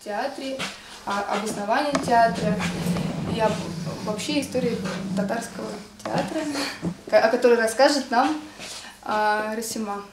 театре, обоснование театра и вообще истории татарского театра, о которой расскажет нам Расима.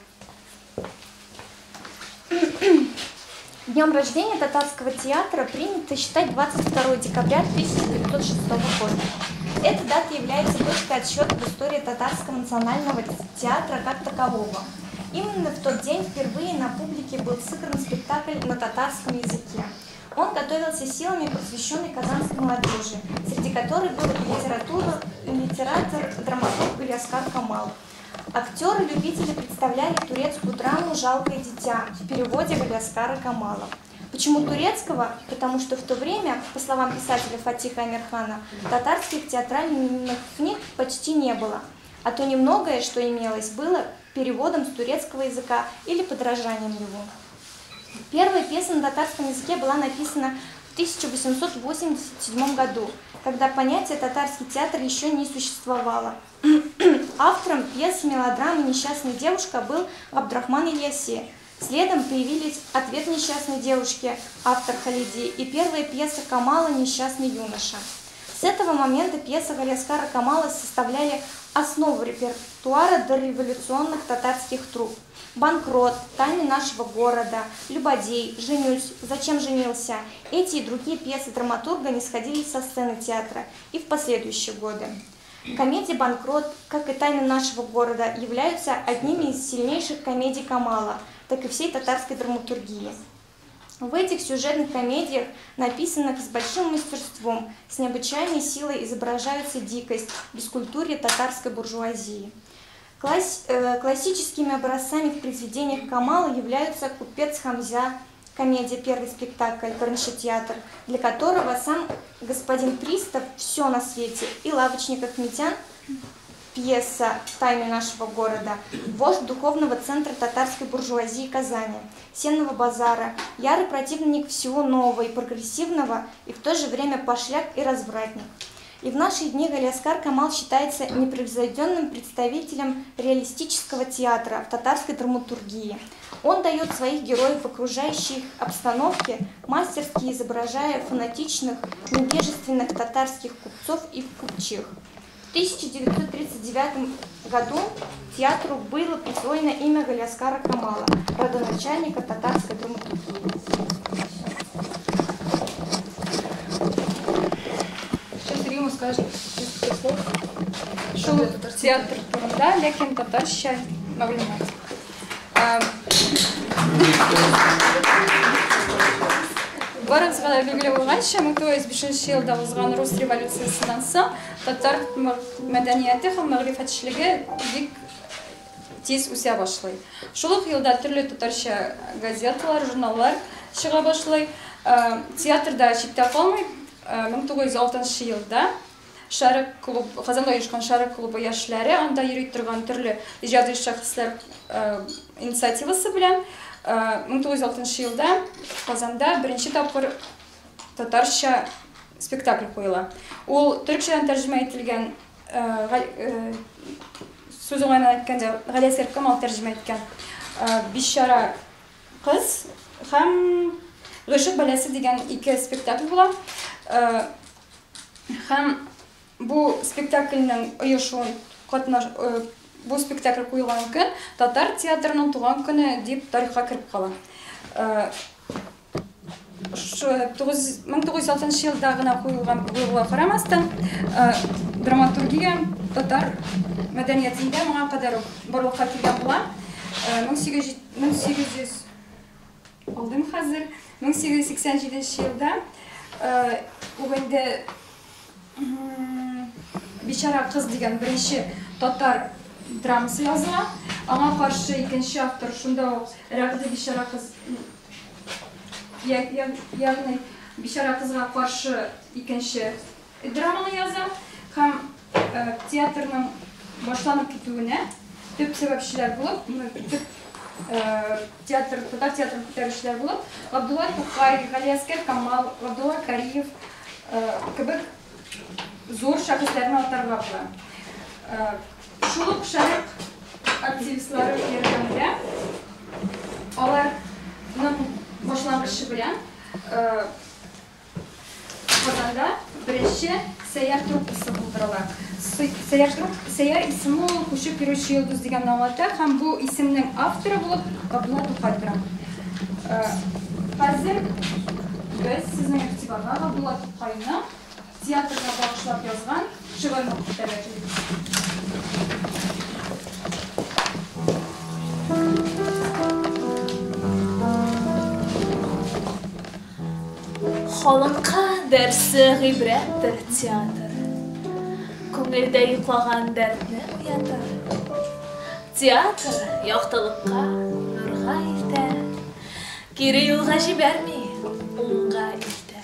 Днем рождения татарского театра принято считать 22 декабря 1906 года. Эта дата является точкой отсчета в истории татарского национального театра как такового. Именно в тот день впервые на публике был сыгран спектакль на татарском языке. Он готовился силами просвещенной казанской молодежи, среди которой был литератор, драматург Ильяскар Камал. Актеры-любители представляли турецкую драму «Жалкое дитя» в переводе Ильяскара Камала. Почему турецкого? Потому что в то время, по словам писателя Фатиха Амирхана, татарских театральных книг почти не было, а то немногое, что имелось, было переводом с турецкого языка или подражанием его. Первая пьеса на татарском языке была написана в 1887 году, когда понятие «татарский театр» еще не существовало. Автором пьесы мелодрамы «Несчастная девушка» был Абдрахман Ильяси. Следом появились «Ответ несчастной девушки», автор Халиди, и первая пьеса Камала «Несчастный юноша». С этого момента пьесы Ильяскара Камала составляли основу репертуара дореволюционных татарских труп. «Банкрот», «Тайны нашего города», «Любодей», «Женюсь», «Зачем женился» – эти и другие пьесы драматурга не сходили со сцены театра и в последующие годы. Комедия «Банкрот», как и «Тайны нашего города», являются одними из сильнейших комедий Камала, так и всей татарской драматургии. В этих сюжетных комедиях, написанных с большим мастерством, с необычайной силой изображаются дикость, бескультурье татарской буржуазии. Классическими образцами в произведениях Камала являются «Купец Хамза», комедия «Первый спектакль», «Барынша театр», для которого сам господин Пристав «Все на свете» и «Лавочник Ахметян», пьеса «Тайны нашего города», вождь духовного центра татарской буржуазии Казани, Сенного базара, ярый противник всего нового и прогрессивного, и в то же время пошляк и развратник. И в наши дни Ильяскар Камал считается непревзойденным представителем реалистического театра в татарской драматургии. Он дает своих героев в окружающей обстановке, мастерски изображая фанатичных, невежественных татарских купцов и купчих. В 1939 году театру было присвоено имя Ильяскара Камала, родоначальника татарской драматургии. Сейчас Рима скажет несколько слов. Шул театр турында, ләкин татарча мәгълүмат. Барыңызға да белгілі болғанша, 1905 елда узган рус революциясынан соң татар мәдәнияте һәм мәгърифәтчелеге бик тиз үсә башлый. Шул ук елда төрле татарча газеталар, журналлар чыга башлый. Театрда читтә калмый, 1906 елда Казанда оешкан Шәрык клубы яшьләре, анда йөри торган төрле иҗади шәхесләр инициативасы белән 1906 елда Казанда беренче тапкыр татарча спектакль куела. Ул төркчәдән тәрҗемә ителгән, сүз уңайдан әйткәндә, Галиәсгар Камал тәрҗемә иткән «Бичара кыз» һәм «Гыйшык бәласе» дигән ике спектакль була. Һәм бу спектакльнең оешуын бу спектакль куелган көн татар театрының туган көне дип тарихка кирип кала. 1906 елда гына куелган булуга карамастан, драматургия татар мәдәниятендә моңа кадәр барлыкка килгән була. 1887 елда үгендә «Бичара кыз» дигән беренче татар драмасы языла. Аңа каршы икенче автор шунда ук «Рәгъде бичара кыз», ягъни «Бичара кызга» каршы икенче драманы яза. Һәм театрның башланып китүенә төп сәбәпчеләр булып, татар театрын күтәрүчеләр булып, Габдулла Тукай, Галиәсгар Камал, Габдулла Кариев кебек зур шәхесләрне атарга була. Шул ук Шәрык активистлары ярдәмендә аларның башлангычы белән Қазанда бірінші Сәйяр труппасы болдырыла. Сәйяр исімі көшіп жүруші йылдыз деген аңлата, һәм бұл исемнің авторы болып Абдулла Тухадра. Қазір біз сіздің игътибарға Абдулла Тухайны театрға бағышлап жазған шигырьне күтәргә җибәрәбез. Халынға дәрсі ғибрәттір театр. Көңілді йоқлаған дәртні уятыр. Театр яқтылыққа, нұрға иртә. Кері юлға жібәрмей, оңға иртә.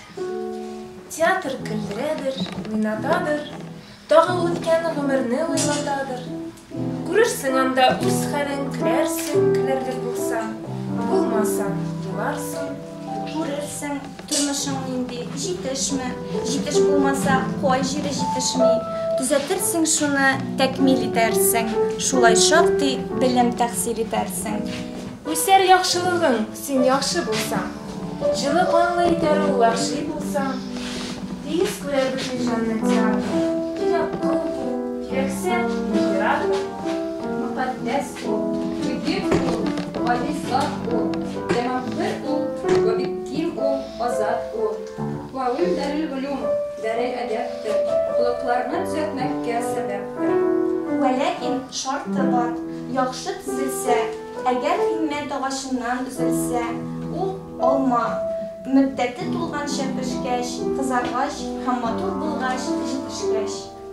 Театр күлдіредір, минатадыр. Тағы өткен ғұмырны ойлатадыр. Көрерсің анда үз хәлін күләрсің, күләрлек болса. Болмаса, еларсың. Күрерсің, тұрмышың инде җитешме, җитеш булмаса, кай җире җитешми. Түзәтерсең шуны, тәкмил итәрсең, шулай шактый белем тәхсил итәрсең. Үсәр яхшылыгың, син яхшы булсаң. Җылы канлы итәр ул вахши булсаң. Тигез күрәр бөтен җанны театр. Кирәк кул, кирәксә, император. Мөхәддәс ул, бөек ул, гадислар ул, тәмамбир ул, вабикким ул, азат ул. Ваул дәрил улум, дәрил әдәптер, холыкларны төзәтмәккә сәбәптер. Вәләкин шарты бар, яхшы төзелсә, әгәр химмәт агачыннан үзелсә, ул алма, мөддәте тулганча пешкәч, кызаргач һәм матур булгач җитешкәч.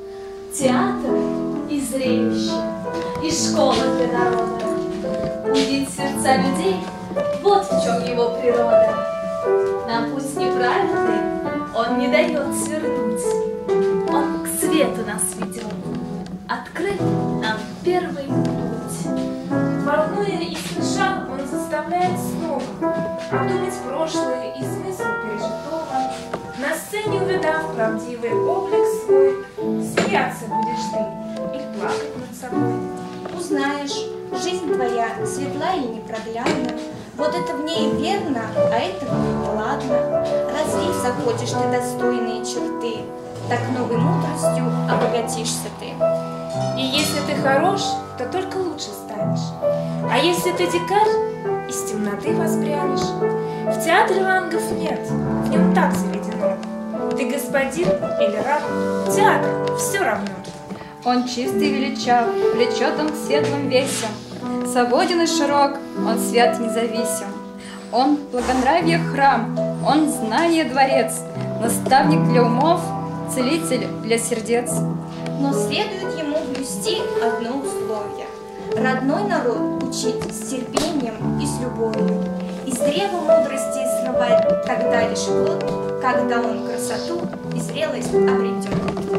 Театр и зрелище, и школа для народа. Будить сердца людей, вот в чем его природа. На путь неправильный он не дает свернуть. Он к свету нас ведет, открыт нам первый путь. Волнуя и смеша, он заставляет снова обдумать прошлое и смысл пережитого. На сцене, увидав правдивый облик свой, смеяться будешь ты и плакать над собой. Узнаешь, жизнь твоя светла и непроглядна. Вот это в ней верно, а это в ней ладно. Развить захочешь ты достойные черты, так новой мудростью обогатишься ты. И если ты хорош, то только лучше станешь. А если ты дикарь, из темноты воспрянешь. В театре рангов нет, в нем так заведено. Ты господин или раб, театр все равно. Он чистый и величав, влечет он к светлым весям. Свободен и широк, он свят независим. Он благонравие храм, он знание дворец, наставник для умов, целитель для сердец. Но следует ему блюсти одно условие. Родной народ учить с терпением и с любовью. Из древа мудрости срывать тогда лишь плод, когда он красоту и зрелость обретет.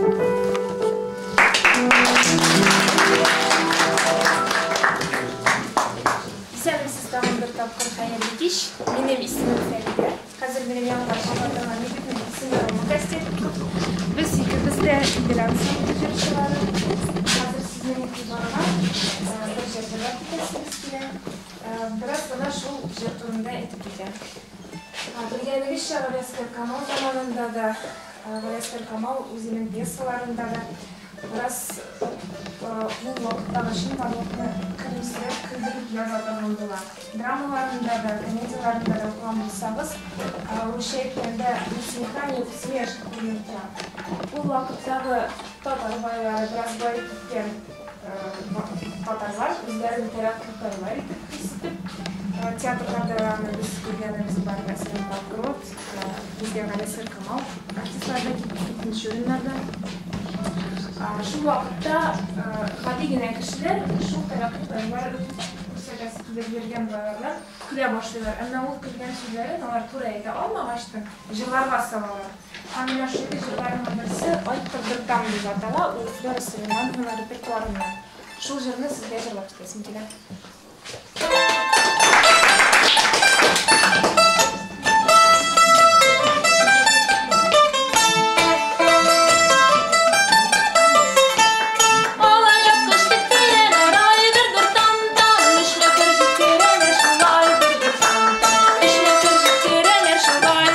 Сәлем составын бір тапқыр қайыр етеш, менің есімім Фәрида. Қазір менің янға қабатыған егітінің синдрому кастет. Біз екеумізді федерация жүрушілері. Қазір сіздің ектибарға бір жерде бар кетесіңіз келе. Біраз ғана шул жер турында етіп кетен. Білгеніңізше Валескер Камал заманында да, Валескер Камал өзінің пьесаларында да біраз бұл уақыттағы шын барлықны күлімсіреп, күлдіріп жазатын болдыла. Драмаларында да, комедияларында да оқыған болсаңыз, өше еткенде «Усмехание и усмешка» деген тұрады. Бұл уақыттағы татар байлары біраз бай кеткен татарлар өздерінің театрлар етіп көрсетіп, театрларда біз көргеніміз бар Валескер Камал, бізге Валескер Камал артистларда кетінші орындарда. Шул вакытта гади генә кешеләр шул тарафтарлар күрсәтәсе биргән балалар көлә башлыйлар. Әмма ул көлгән сүзләрен алар туры әйтә алмагач та җырларга салалар. Һәм менә шул җырларның берсе «Айттырдым» дип атала, ул Флора Сулейманованың репертуарыннан. Шул җырны сезгә җырлап китәсем килә. Bye.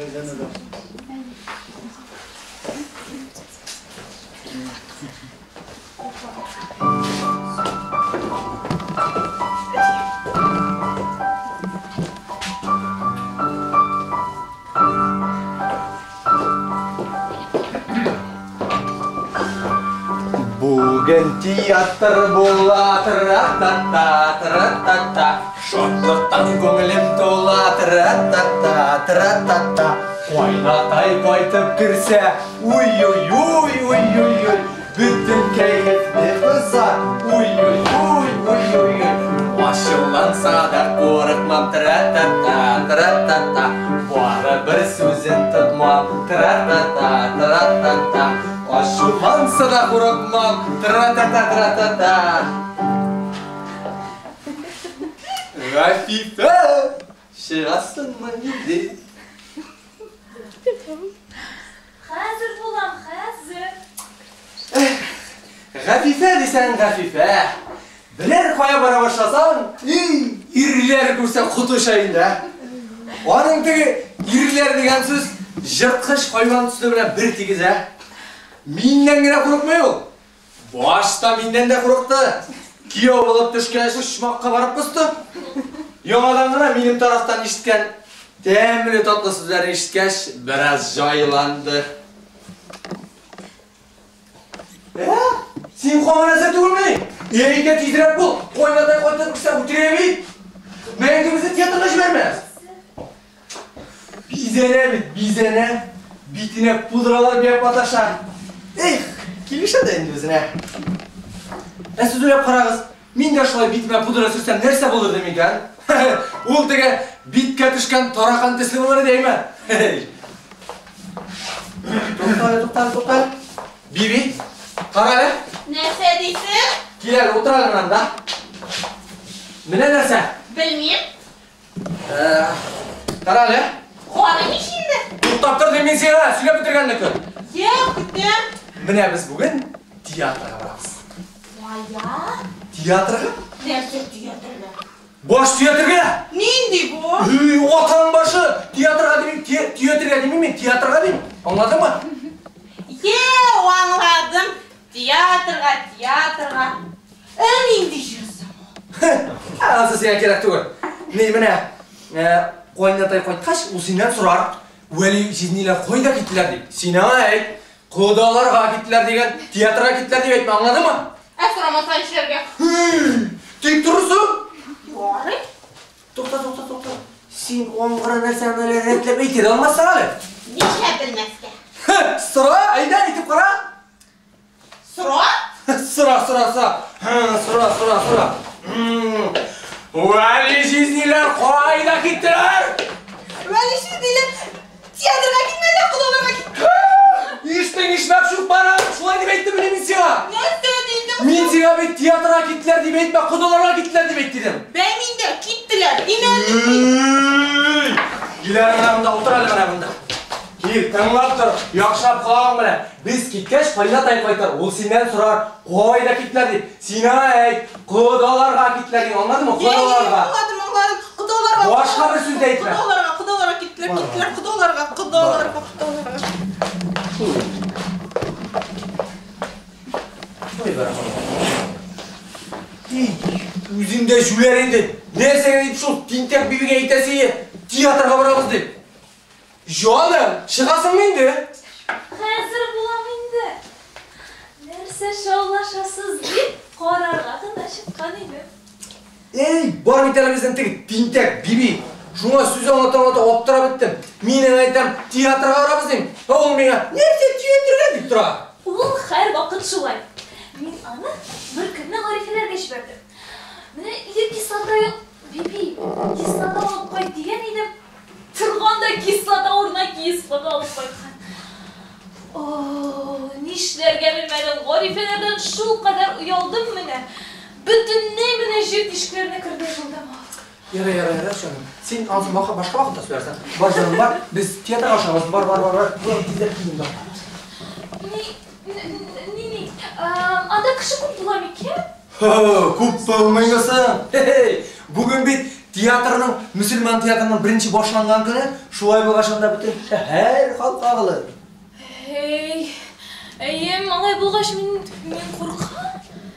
Bugün tiyatr bola tıratatta şotluktan ko'nglim to'la tıratatta Oynatay qaytib kirse uy uy uy uy uy uy bütün keyifli bozar uy uy uy uy uy Aşılansa da qo'rqmam tıratatta baribir so'zin tutmam tıratatta Aşılansa da qo'rqmam tıratatta Rafife shiğasınmı dedi Hazır bulam, hazır. Rafife desen Rafife Birer koya bara başlasan iriler görsen kutuşayın da Onun tegi iriler degen söz Jırtqış koyman üstü bilen bir tegiz ha Minden gene kurukmuyor ol Başta minden de kuruktu Kiyov bulup düşken şu şumakka barıp bıstı Yonadan gana benim taraftan işitken Temili tatlı sözleri işitkeş biraz jaylandı Sen koman eser tügülmeyin Eyke titrep bul Koynatay koytatып kısa utiremeyin Mengimizi tiyatrına jibermez Bizene Bitine pudralar bir pataşar Kilişe de indi bizine Siz öyle qarağız Мен de şolay bitime pudra sürsem nerse bulur demiken Ул tege bitke düşken tarakan teslim olur deyme Toqtale Bibi Qara le Nerse deysin? Kiler oturalım anda Mine nerse? Bilmeyim. Qara le Qo'lim ishingda. To'xtab tur men seni söylep bitirgandan ko'r Yo'q, kutdim. Mine biz bugün tiyatroga boramiz Voya. Tiyatroga? Nerse tiyatrga? Bosh tiyatroga Nindi bu? Otan başı tiyatroga demeyim tiyatroga demeyim men tiyatroga deyim anladın mı? Yo'q, anladım. Tiyatrga. Nindi yursan. Azı sen kerak tugul ne mine Qo'ynatay qo'ytqash u sendan so'rar Veli siznilar qo'yda ketdilar deb Sinay Qudolarga ketdilar degan tiyatroga ketdilar deb aytma anladın mı? So'ramasan ishlarga. Tek turursun Bori. To'xta Sen o'ng'ira narsani retlab aytira olmassan hali Nishla bilmasga. So'ra ayda aytib qara So'ra? So'ra Veli siznilar qo'yda ketdilar Veli siznilar tiyatrga ketmadilar, qudolarga ketdilar. Eshitding ishmak shu bana shulay deb aytdim men senga Nersa deydi? Men senga bu tiyatroga ketdilar deb aytma qudolarga ketdilar deb aytdim Menda ketdilar. Demaydi. Gilar mana bunda o'tiradi mana bunda Gel tanlab tur yaxshilab qulog'ing bilan biz ketgach Qo'ynatay qaytar u sendan so'rar qo'yda ketdilar deb Sinay qudolarga ketdilar deb anladingmi qudolarga Anladim. Qudolarga. Boshqa bir so'z aytma Qudolarga ketdilar. Qudolarga. Qo'y baraxon O'zingda shular endi narsaga deb shu tintak bibiga aytasiz teatrga boramiz deb Jonim, chiqasanmi endi? Hazır bulam endi. Nersa şovlashasiz deb qarorga qilishibqan edim. Bor bittarimizdan tegi tintak bibi shunga so'z anlata olib turib bitdim. Men aytam teatrga boramiz deb. Ol menga nersa teatrga deb turadi. Ул har vaqt shulay. Men ana bir kunni g'arifalarga ishlardim. Mana kislota yo'q. Bibi, kislota olib qo'y degan edim. Turg'anda kislota o'rniga kislota olib qo'ygan. Nishlarga bilmadim. G'arifalardan shu qadar uyaldim mana. Butunlay mana shu tishlarni kirdi bo'ldim. Yara shonim. Sen hozir boshqa vaqtda so'rarsan. Bor jonim bor. Biz teatrga oshamiz. Bor. Bu tezda kiyim bor. Anda kishi ko'p bo'larmikan? Ko'p bo'lmaysan. Bugün bir Teatrning, Müslüman teatrının birinchi boshlangan kuni Shuayb boshanda butun shahar xalq ag'iladi. Ey, malay bo'lgaч men qo'rqam.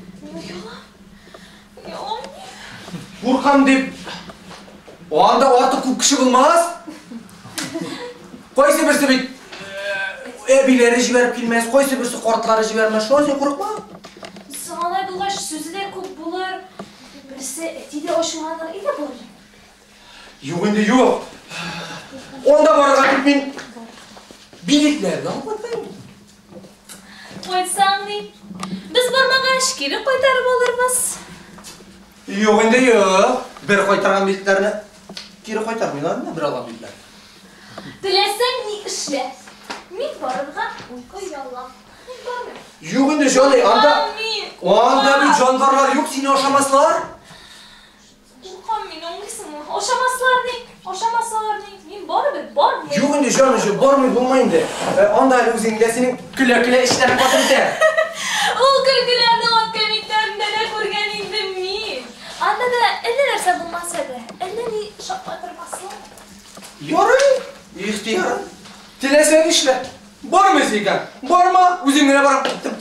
Yo'q. Qo'rqam deb onda ortiq ko'p kishi bo'lmas. Qo'ysa birsi bit ebilari jiberib kelmas, qo'ysa birsi qortlari jibermas. Shu sen qo'rqma. Malay bo'lgaч so'zlar ko'p bo'lar. Birisi etida oshmalar ila bo'lar. Yo'q endi yo'q. Onda borgan men biletlarni olmayman. Qo'ysangni biz bormagan shikiri qaytarib olurmiz. Yo'q endi yo'q. Bir qaytargan biletlarni geri qaytarmaylarmi? Bir olgan biletlar. Dilasang ni ishla. Men boribgan qo'y yollam. Men bormayman. Yo'q endi Jolay, onda bir jonivorlar yo'q, seni oshamaslar. Qo'rqam men o'ngisini. Oshamaslarni. Men borib bormayman. Yo'q endi Jolay, bormay bo'lmaydi. Onda o'zingga sening kula ishlaring qotirdi. O kulgularni o'tgan maktabimda ko'rgan edim men. Andada illa narsa bo'lmasa edi. Illani shoqotirmaslar. Yo'ring, ixtiyor. Tilasang ishla. Bormaysan ekan. Borma, o'zing bilan borib ketdim.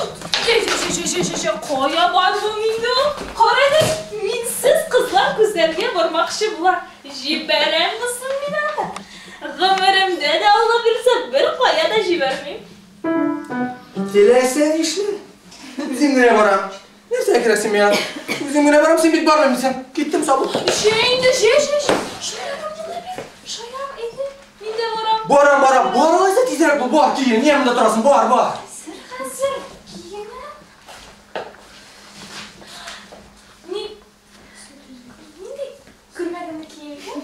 Qo'ya bormingda. Qarang, mensiz qizlar ko'zlariga bormoqchi bular. Jibaram misin meni? G'imirimda da Alloh bilsa bir qo'yada jibarmayman. Tilasang ishla. O'zing bilan boraman. Nersa kirasan men? O'zing bilan boraman, sen bit bormaysan. Ketdim sabr. Endi Shoyam endi menda boram. Boram. Bormaysa tezroq bo'l, bor, keyin. Niye bunda turasan? Bor. Hazır kiyimi. Nindi ko'rmadimmi kiyimni?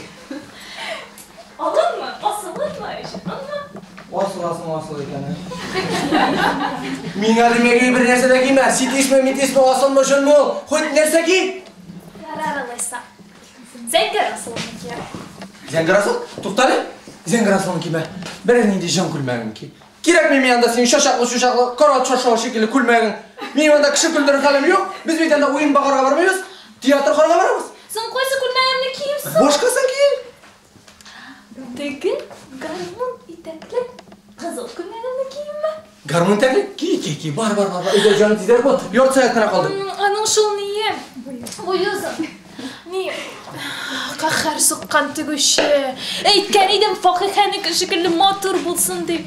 Olinmi? Osilmi ish? Asıl ekan. Menga nimaga bir narsada kiyma, sitismi osilmi shunmi? Qo'y narsa kiy. Qararlaysa. Zangor osilmi? Zangarasul? To'xtali. Zangarasulni kiyma. Birini jon kulmaginki. Kerak men yanda sen shoshaqli, qora choshaq shekilli kulmagin. Men yanda kishi kuldirib qalim yo'q. Biz bu yerda o'yin bag'arga bormaymiz. Teatr xonaga boramiz. Sen qo'ysa kulmaganimni kiyibsan. Boshqasan kiy. Tegi garmon itakli qizil kulmaganimni kiyibman. Garmon itakli? Kiy. Bor. Uyda jonim tezroq bo'l. Yorti soatdan qoldi. Ana shuni bu yozim. Ne? Qahar suqqan tugushi. Aytgan edim Fohihaniki shekilli motor bo'lsin deb.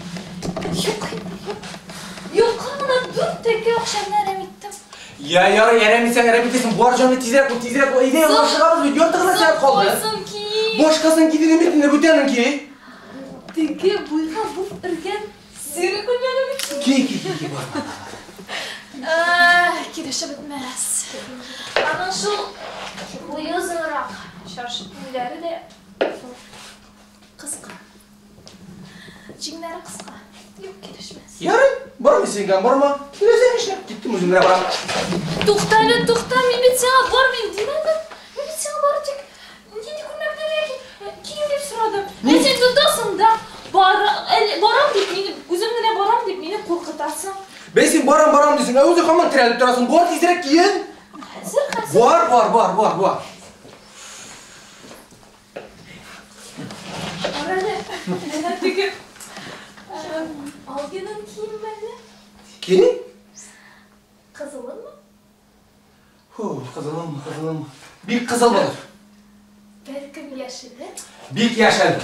Yo'q, mana durdagi o'xshamlar emitdim. Yaramitasan. Bor jonni tezroq bo'l. Uyda yoshig'amiz, yortig'ina soat qoldi. Boshqasin kiydim etimda bo'taninki. Tegi bo'yga bu irgan seni kulganimni Kiy bor. Kirişi bitmez. Ana şu bu yazırak şarşıtları da kıska. Cinleri kıska. Yok kirişmez. Yarın, bormaysan ekan, borma. Tilasang ishla. Ketdim o'zim bilan boraman. To'xta, men bitsa bormayman deyman. Men bitsa borajak. Nega kunlarda kiyim deb so'radim. Men sen tutasan da boram deb meni o'zim bilan boram deb meni qo'rqitasan. Ben sen boram desin. O'zi hamon tiralib turasan. Bor tezroq kiyin. Hazır. Bor. Ana tegi algının kiyimleri. Kini? Kızılın mı? Kızılım. Bir kızıl olur. Berkim yeşili. Bir yaşadı.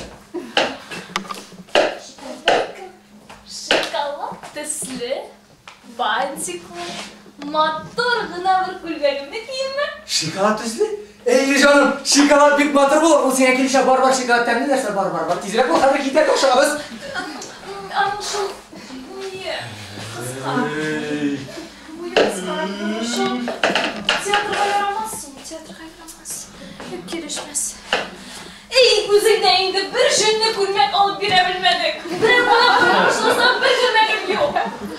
Berkim şokolat tüslü. Bantikli. Motor gına bir kulganimni kiyimmi? Şokolat tüslü? Ey canım, şokolat bir motor olur. O senga kelişe bor şokolatdan ne derse bor. Tezroq bo'l, hozir ketaylik o'xshaymiz. Ana şu niye? Kızqa. Bu yazlar şu teatrga yaramazsın. Hep girişmez. Ey o'zingdan endi bir jinni ko'rmak olib bera bilmadik. Bir bola ko'rishlasam bir ko'rmanim yo'q.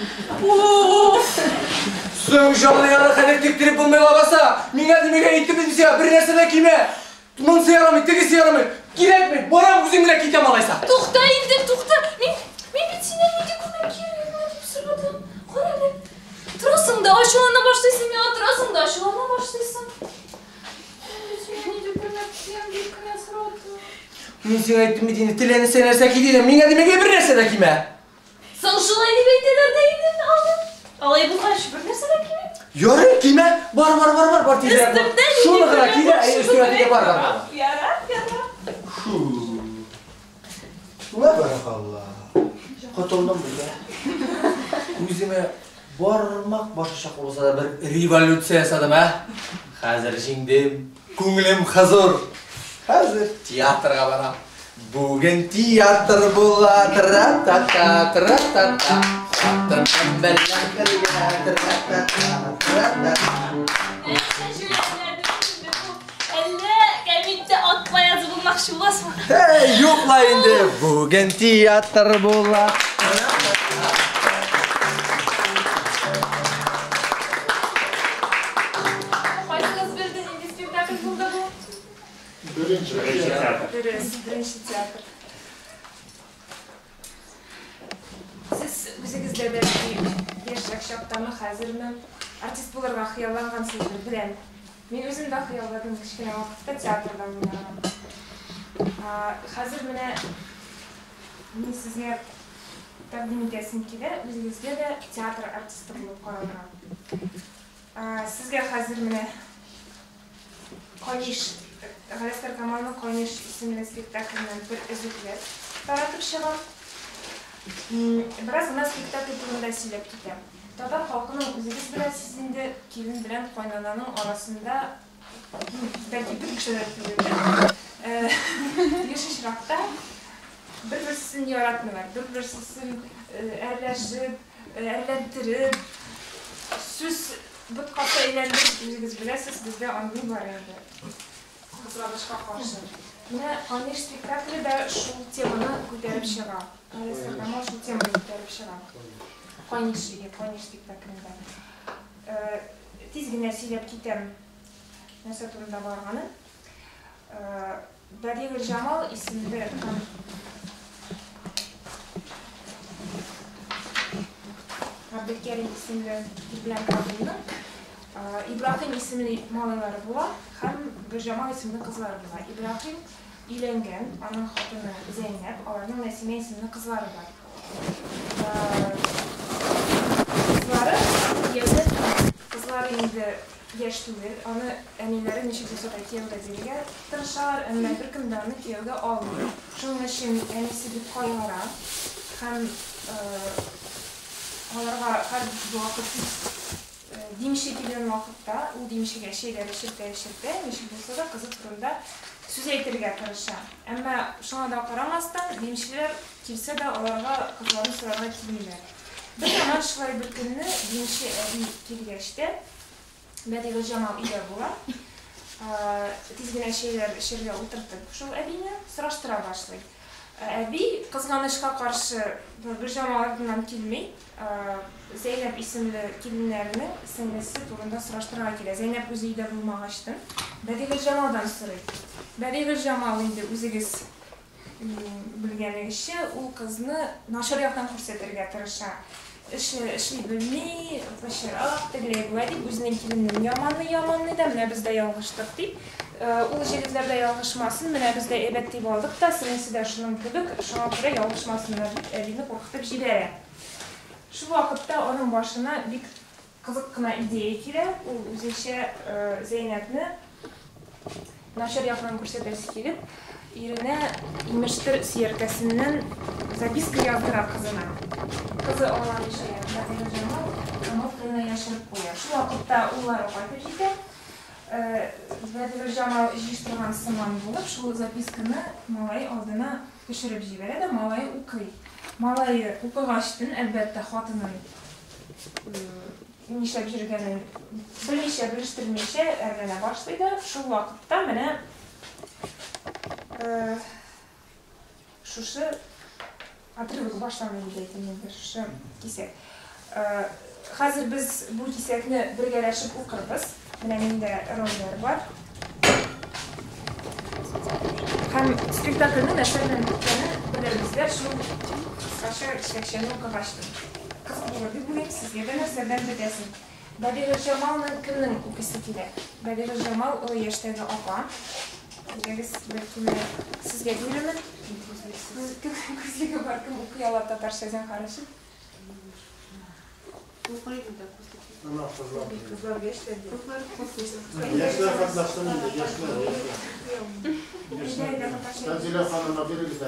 So'ng jonlilarni qanday tektirib bo'lmay qolsa, menga nimaga aytdingiz bizga bir narsada kiyma. Bunisi yaramaydi, tegisi yaramaydi. Kerakmi? Boram o'zing bilan ketaman olaysan. To'xta endi, to'xta. Men bitsinga nega ko'mak kerakmi deb so'radim. Qarang. Turasingda ashulana boshlaysan, men turasingda ashulana boshlaysan. Nega ko'mak өзің айттың Медина тілені сен нәрсе кейдейді, мен әдемеге бір нәрсе де киме. Сен шулай деп айтылар да енді алдым. Алай бұлғаш бір нәрсе де киме? Яры, киме? Бар тезірек бар. Шуны ғана кейде, үстіңе әдеге бар. Яра. Шуна барақалла. Құтылдым бұлда. Өзіме бармақ башы шақ болса да бір революция жасадым, Қазір жеңдем, көңілім қызыр. Қазір театрға барам. Бүгін театр бола, тра-та-та. Әлі кәмитте атпай азы болмақшы боласың ба? Yo'qla endi, bugun teatr bola. Birinchi teatr. Siz o'zingizda balki yoshroq chog'dami, hozirmi artist bo'lishga xayollangansizdir, bilaman. Men o'zim da xayolladim kichkina vaqtda teatrda o'ynadim. Hozir mana men sizga taqdim etishim kerak, o'zingizga da teatr artisti bo'lib qolaman. Sizga hozir mana Qo'nish G'alastar Kamolning Qo'nish ismli spektaklidan bir uzuklar taratib chiqaman. Biraz ona spektakl turida so'zlab ketaman. Tatar xalqining o'zingiz bilasiz, endi kelin bilan qo'ynonaning orasida balki bir kishilar turadi. Yashashroqda bir-birini yaratmalar, bir-birini aralashib, aralashtirib, so'z bitqasa aylantirib o'zingiz bilasiz, bizda onli bor endi. Qizlarga qarshi. Mana Qo'nish spektaklida shu temani ko'tarib chiqaman. G'alastar shu temani ko'tarib chiqaman. Qo'nish spektaklida. Tezgina so'ylab ketaman. Narsa turida borgani. Badiiy Jamol ismli Abdulkarim ismli bilan qoldim. İbrahim ismli molalari bor, ham Jamol ismli qizlari bor. İbrahim uylangan, onun xotini Zeynep, ularning Nasima ismli qizlari bor. Qizlari endi yosh to'g'ri, uni anilari necha bo'lsa kuyovga berga tirishar, ammo bir kundan kuyovga olmaydi. Shuning uchun anisi deb qo'yaveradi. Ham ularga har vaqt Dimishga kelgan vaqtda u Dimishga she'rlar shirta, necha bo'lsa da qiziq turda so'z aytirga tirishadi. Ammo shunga qaramasdan Dimishlar kelsa da ularga qizlarni so'rashga kelmaydi. Bir zaman shular bir kunni Dimishga kelgachda Badiiy Jamol uyda bo'ladi. Tezgina she'rga o'tirib, shu abini so'rashtira boshlaydi. Abi qizg'anishga qarshi bir Jamoldan kelmay, Zeynep ismli kelinlarini singlisi turida so'rashtirga keladi. Zeynep o'zi uyda bo'lmag'achdan Badiiy Jamoldan so'raydi. Badiiy Jamol endi o'zingiz bilganingizni u qizni noshir yoqdan ko'rsatirga tirishadi. Ishli bilmay, bashiraq deglaydi, o'zining kelinini yomonni-da, mana bizda yolg'ishdik deb. U yigitlarda yolg'ishmasin, mana bizda ebat deb oldik-da, sizingsida shuning kubik, shunga ko'ra yolg'ishmasin deb abini qo'rqitib jiberadi. Shu vaqtda uning boshina bir qiziqqina ideya keladi. U o'zicha Zeynepni noshir yoqdan ko'rsatasi kelib, erini imishtir siyarkasidan zapiska yozdirib qizini. Qizi olishga Badiiy Jamol qamoqda yashirib qo'yadi. Shu vaqtda ular qaytib ketadi. Badiiy Jamol yig'ishtirgan simon bo'lib, shu zapiskani malay oldina tushirib jiberadi. Malay o'qiydi. Malay o'qig'achdan albatta xotini nishlab yurganini bilishtirmaycha aralana boshlaydi. Shu vaqtda mana shu atribut boshlanadi deydi bir shu kesak. Hozir biz bu kesakni birgalashib o'qirmiz. Mana menda rollar bor. Ham spektaklni nashrdan bilamizlar, shu qisqacha ishlashni o'qig'achdim. Qiziq bo'ldi, bugun sizga bir narsadan bilasin. Badiiy Jamolning kimning o'qisi kerak? Badiiy Jamol 10 yoshdagi opa. Sizga beraman. Ko'zligi bor kim o'qiy oladi tatarchadan qarashib. Yaşlar katlaştırmayın. Tanzila Hanım'a verirler.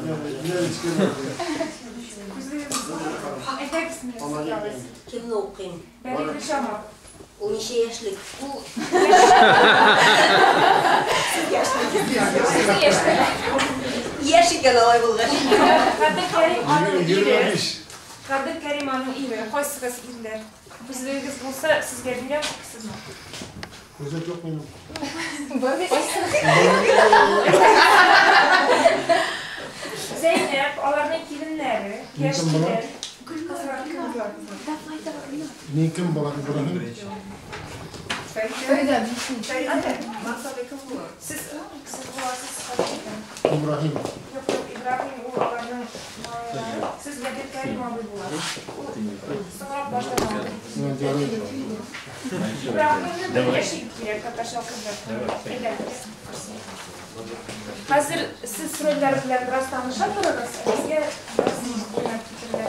Kimni o'qiyim? Ben Gülşah'a. 12 yoshlik. Yashi galoy bo'lgan. Qadir Karim onun iri. Qadir Karim onun iri. Qaysi qiz irlar? Bizligingiz bo'lsa sizga beraman, sizmi? Ko'zat yo'q mening. Zeynep, ularning kelinlari, yoshlar. Kim bo'ladi bularning? Siz bo'lasiz Hatice. İbrahim. Yo'q, İbrahim ularning moyalari. Siz Qadir Karim abi bo'lasiz. So'roq boshlamoqda. İbrahim'in yaşı kerak, Katasha qizlar. Hozir siz rollar bilan biroz tanishib turasiz. Sizga fikrlar.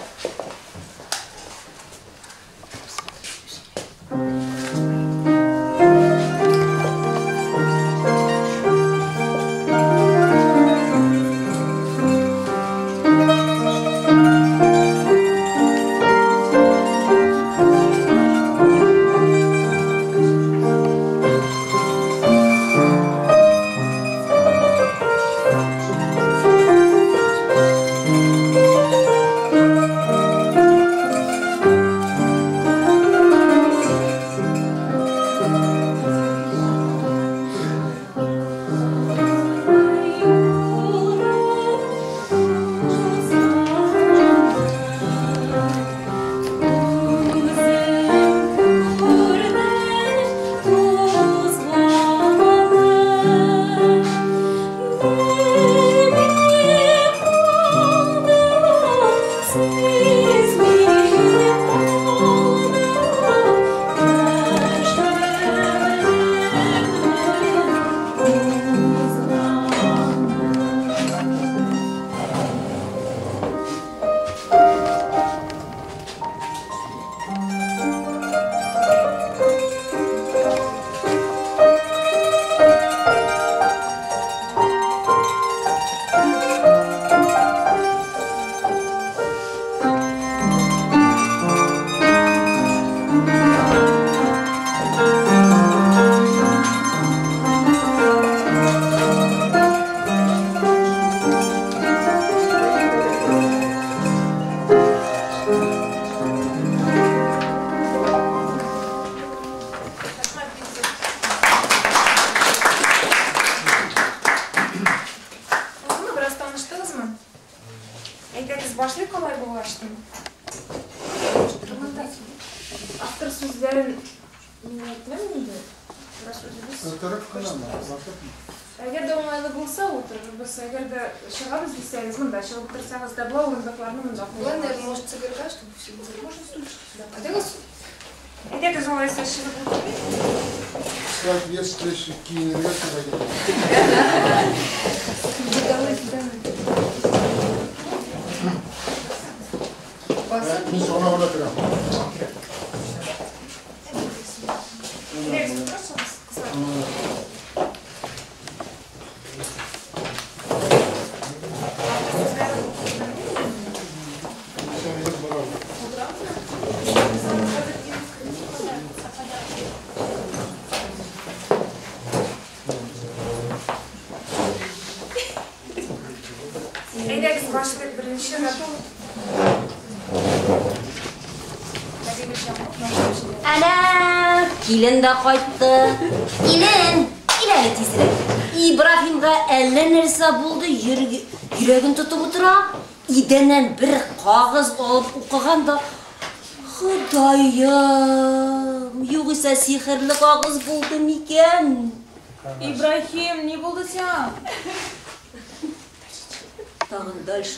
Автор sözlerin niyetlenmeydi. Eğer de onaylı bulsa oturur. Biz eğer de шығамыз десеңіз, мында шығып тұрсаңыз да бұл орындықтарны мында Главное, может сыграть, чтобы все было. Можно слушать. Егер де жолайса шығып отырып. Слайд вес встречи кейінірге сұрайды. Мен соны ола тұрам. Ana, kelin de qaytdı. Kelin tezrek. İbrahim'ga elle nersa buldu, yüreğin tutup otura. İdenen bir kağız alıp okuğanda, Xudayım, yoksa sihirli kağız buldum iken. İbrahim, ne buldu sen? Tağın dальше.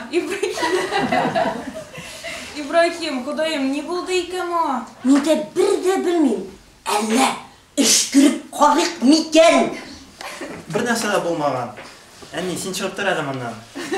İbrahim, Xudayım, ne buldu iken o? Men de bir de bilmeyim. Elle, işkirip kağık miken. Bir нәрсе дә булмаган. Әни, син чыгып тор әле моннан.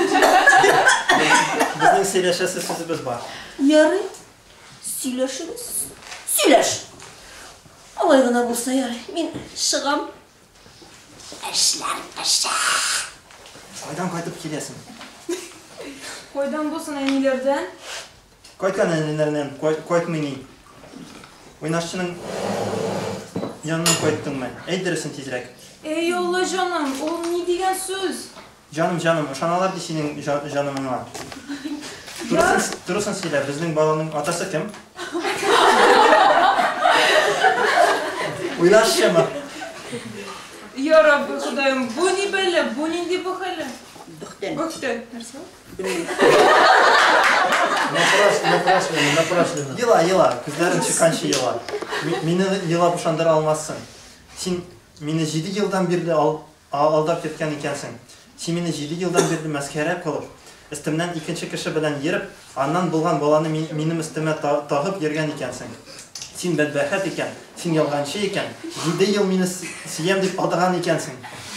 Безнең сөйләшәсе сүзебез бар. Ярый. Сөйләшегез. Сөйләш. Алай гына булса ярый. Мин чыгам. Эшләр эшлә. Кайдан кайтып киләсең? Койдан булсын әниләрдән. Кайткан әниләрдән кайтмый ни. Уйнашчының янынан кайттыңмы? Әйт дөресен тизрәк. Эй, Алла җаным, ул ни дигән сүз? Җаным, ышаналар ди синең җанымыңа. Дөресен сөйлә, безнең баланың атасы кем? Уйнашчымы? Я Рабби, Ходаем, бу ни бәлә, бу нинди бу хәле? Бөхтән. Бөхтән. Нәрсә? Напрасленно. Ела, күзләрен чыкканчы ела. Мине ела бушандыра алмассың. Син мине 7 елдан бирле алдап кеткән икәнсең. Син мине 7 елдан бирле мәскәрә кылып, өстемнән икенче кеше белән йөреп, аннан булган баланы минем өстемә тагып йөргән икәнсең. Син бәдбәхәт икән, син ялганчы икән. 7 ел мине сөям дип алдаган икәнсең.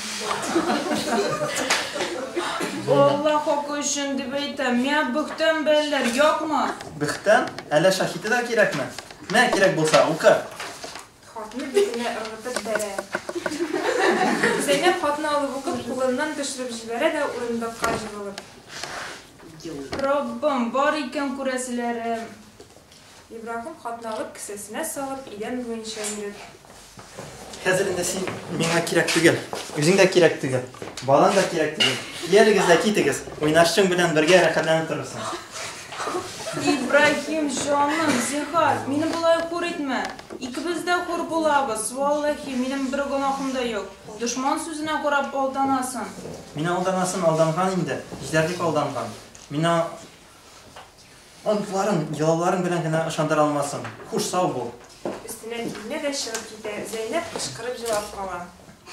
Алла хакы өчен дип әйтәм, миңа бөхтән бәлләр юкмы? Бөхтән, әле шаһиты да кирәкме? Мә кирәк булса, укы. Хатны битенә ыргытып бәрә. Зәйнәп хатны алып укып, кулыннан төшереп җибәрә дә урындыкка җибәрә. Раббым, бар икән күрәселәрем. Ибраһим хатны алып кесәсенә салып, идән буенча йөреп. Хәзер инде син миңа кирәк түгел. Үзең дә кирәк түгел. Балан да кирәк түгел. Ялыгыз да китегез. Уйнашчың белән бергә рәхәтләнеп торырсың. Ибраһим җаным, зинһар, мине булай хур итмә. Икебез дә хур булабыз. Валлаһи, минем бер гөнаһым да юк. Дошман сүзенә карап алданасың. Мине алданасың, алданган инде. Җитәрлек алданган. Мине антларын, ялаларын белән генә ышандыра алмассың. Хуш сау бул. Өстенә килә дә чыгып китә. Зәйнәп кычкырып җавап кала.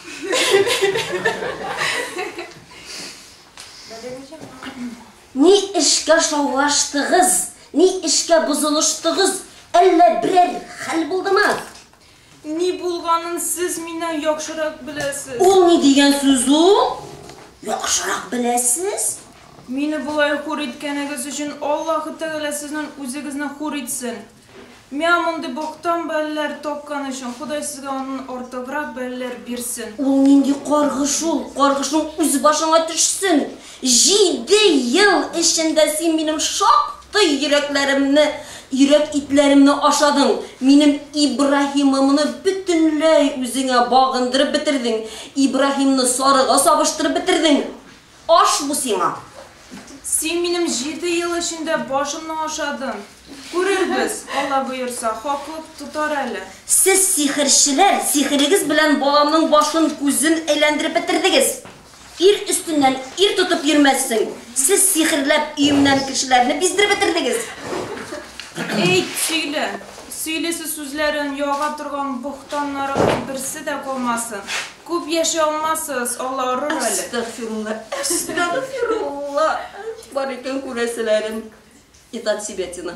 Ни эшкә шаулаштыгыз? Ни эшкә бузылыштыгыз? Әллә берәр хәл булдымы? Ни булганын сез миннән яхшырак беләсез. Ул ни дигән сүз ул? Яхшырак беләсез? Мине булай хур иткәнегез өчен Аллаһы Тәгалә сезнең үзегезне хур итсен. Миңа мондый бохтан бәлләр тапкан өчен Ходай сезгә аннан артыграк бәлләр бирсен. Ул нинди каргыш ул? Каргышның үз башыңа төшсен. 7 ел эчендә син минем шактый йөрәк итләремне ашадың. Минем Ибраһимымны бөтенләй үзеңә багындырып бетердең. Ибраһимны сарыга сабыштырып бетердең. Аш бу сиңа. Син минем 7 ел эчендә башымны ашадың. Күрербез, Алла боерса, хаклык тотар әле. Сез сихерчеләр, сихерегез белән баламның башын, күзен әйләндереп бетердегез. Ир өстеннән ир тотып йөрмәссең. Сез сихерләп өемнән кешеләрне биздереп бетердегез. Эй, сөйлә. Сөйлесе сүзләрен яга торган бохтаннарның берсе дә калмасын. Күп яши алмасыз, Алла арыр әле. Астагфирулла. Бар икән күрәселәрем. Итат себетина.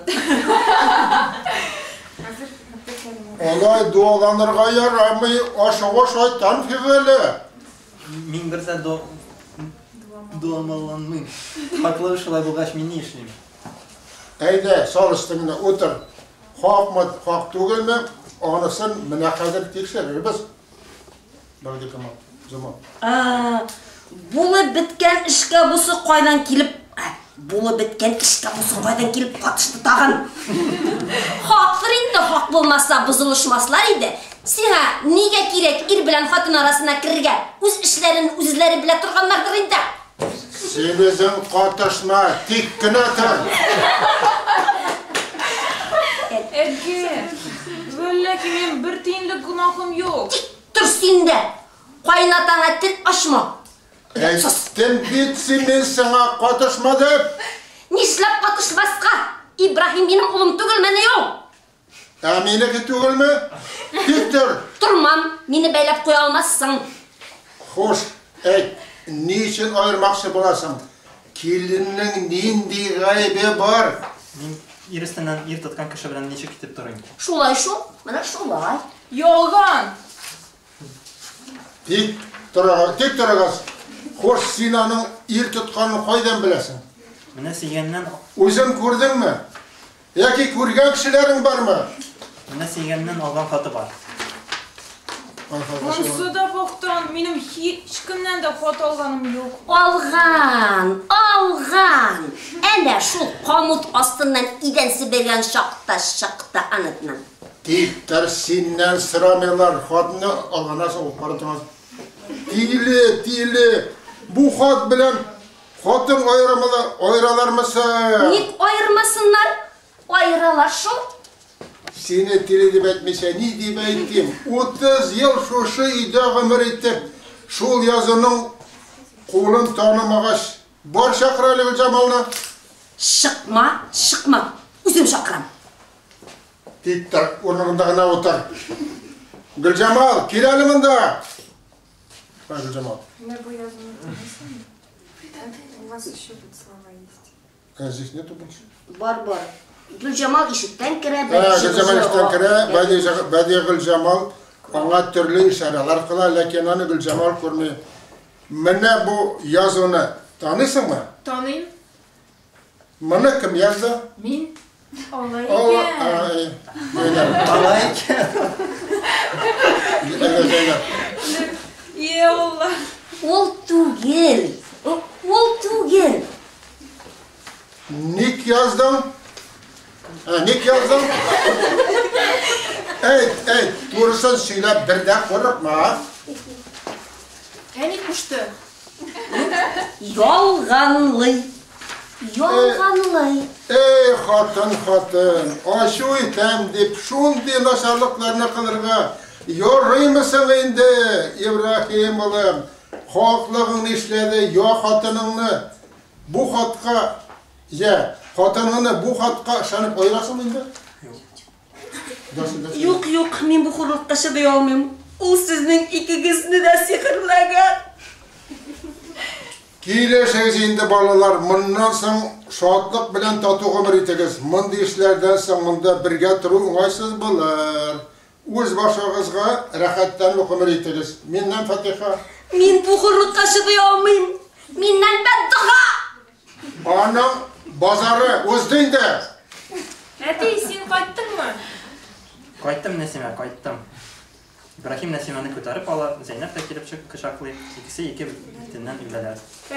Алай дуаланырга ярамый, ашыга шайтан фигыле. Мин бердә дуамаланмыйм. Хаклы шулай булгач мин ни эшлим? Әйдә, сал өстеңне утыр. Хакмы, хак түгелме? Анысын менә хәзер тикшерербез. Бәлки кем? Зума. Булып биткән эшкә бусы кайдан килеп? Булып биткән эшкә бусы кайдан килеп катышты тагын? Хаклы инде, хак булмаса бузылышмаслар иде. Сиңа нигә кирәк ир белән хатын арасына кирергә? Үз эшләрен үзләре белә торганнардыр инде. Син үзең катышма, тик кенә тор. Әгә, вәлләки мен бер тиенлек гөнаһым юк. Тор син дә. Кайнатаңа тел ачма. Әйттем бит син сиңа катышма дип. Нишләп катышмаска? Ибраһим минем улым түгелме ул? Минеке түгелме? Тик тор. Тормам, мине бәйләп куя алмассың. Хуш, әйт, ни өчен аермакчы буласың? Киленнең нинди гайбе бар? Мин ир өстеннән ир тоткан кеше белән ничек китеп торыйм? Шулай шул, менә шулай. Ялган. Тик тек тұрағыз. Хош, сен аның ел тұтқанын қайдан білесің? Менә сөйгәннән Өзің көрдің ме? Яки көрген кішілерің бар ма? Менә сөйгәннән алган хаты бар. Онсы да боқтан, менің ешкімнен де хат алғаным жоқ. Алған. Әнә шул қамыт астынан идәнсі берген шақта анытынан. Типтер сеннен сұрамайлар, хатыны алғанасың оқпарытыңыз. Тилі, бұл хат білен хатын айыралар мысы? Ник айырмасынлар? Айыралар шул. Сені тилі деп әйтмесе, не деп әйттім? 30 ел шошы үйде ғымыр еттіп, шул язының қолын танымағаш. Бар шақыралы Гүлжамалны? Шықма. Үзім шақырам. Типтер, орнығындағына отыр. Гүлжамал, келәлі мұнда. Гүлжамал. У вас еще тут слова есть. Здесь нету больше? Бар. Гүлжамал ишіктен кірі, Гүлжамал іштен кірі, бәде Гүлжамал аңа түрлі ишаралар қыла, ләкен аны Гүлжамал көрмей. Міне бұл язуны танысың ма? Таныйм. Мұны кім язды? Мен? Алай екен. Алла. Ол түгел. Ник яздың? Ник яздың? Әйт, турысын сөйлеп бірді қорып ма? Әне күшті? Ялғанлый. Эй, хатын, ашу етем деп, шундай нашарлықларына қылырға. Yorrıymısın indi İbrahim oğlum, halklığın işledi, ya hatınını bu hatka, hatınını bu hatka şanıp oyrasın indi? Yok, men bu hurlukka şaday olmayım. O sizin ikigizini de sihirlagan. Kileşeğiz indi balalar, bundan soň şatlık bilen tatu ömür etiniz. Mındı işlerden soň mında birge turu oňaýsyz bolar. Öz başağızga rahattan ömür etiniz. Menden Fatiha. Men bu hurlukka şaday olmayım. Menden bedduha. Anam bazarı özdeýinde. Әтей, сен қайттың мы? Кайттым Нәсимә, кайттым. Ибрахим Нәсимәне күтәреп ала, Зәйнәп тә килеп чык кышаклый. Икесе ике битеннән үләләр.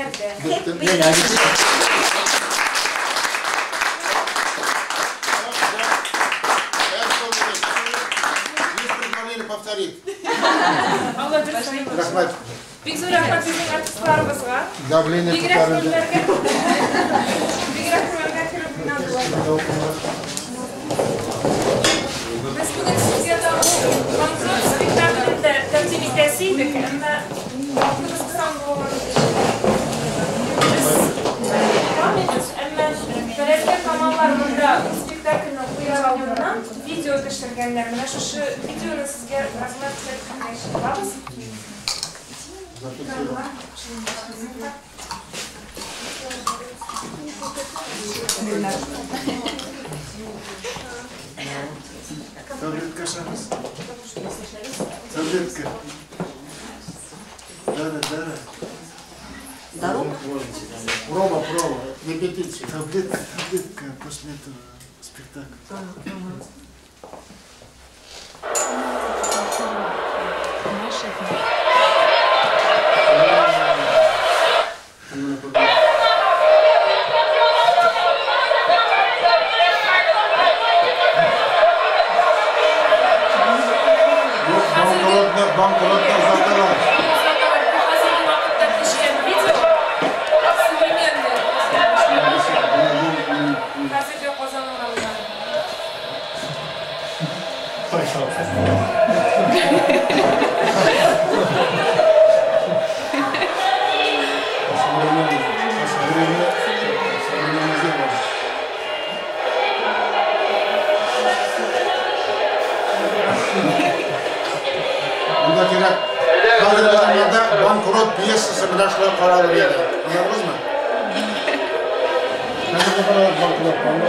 Рахмат. Бик зур рахмат безнең артистларыбызга. Давление күтәрелде. Бигрәк күңелгә кереп уйнадылар. Biz bugün sizce de kontrol spektaklinde taqdim etesiydik, ama vaktimiz kısa oldu. Biz devam ediyoruz, ama TRT kanallarında spektaklini koyar aldığından video düşürgenler. Mana şu videonu sizge razmat qilamiz. Таблетка шанс. Таблетка. Дара. Дорога? Проба. Репетиция. Таблетка после этого спектакля. Банкротlar uzattılar. Hazırki vakitte düşen video современный. Hazırca kazanılanlar. Bunda kerak hazır zamanlarda bankrot piyesası bilen şuna karar verdi. Anladınız mı? Ne kadar bankrot var?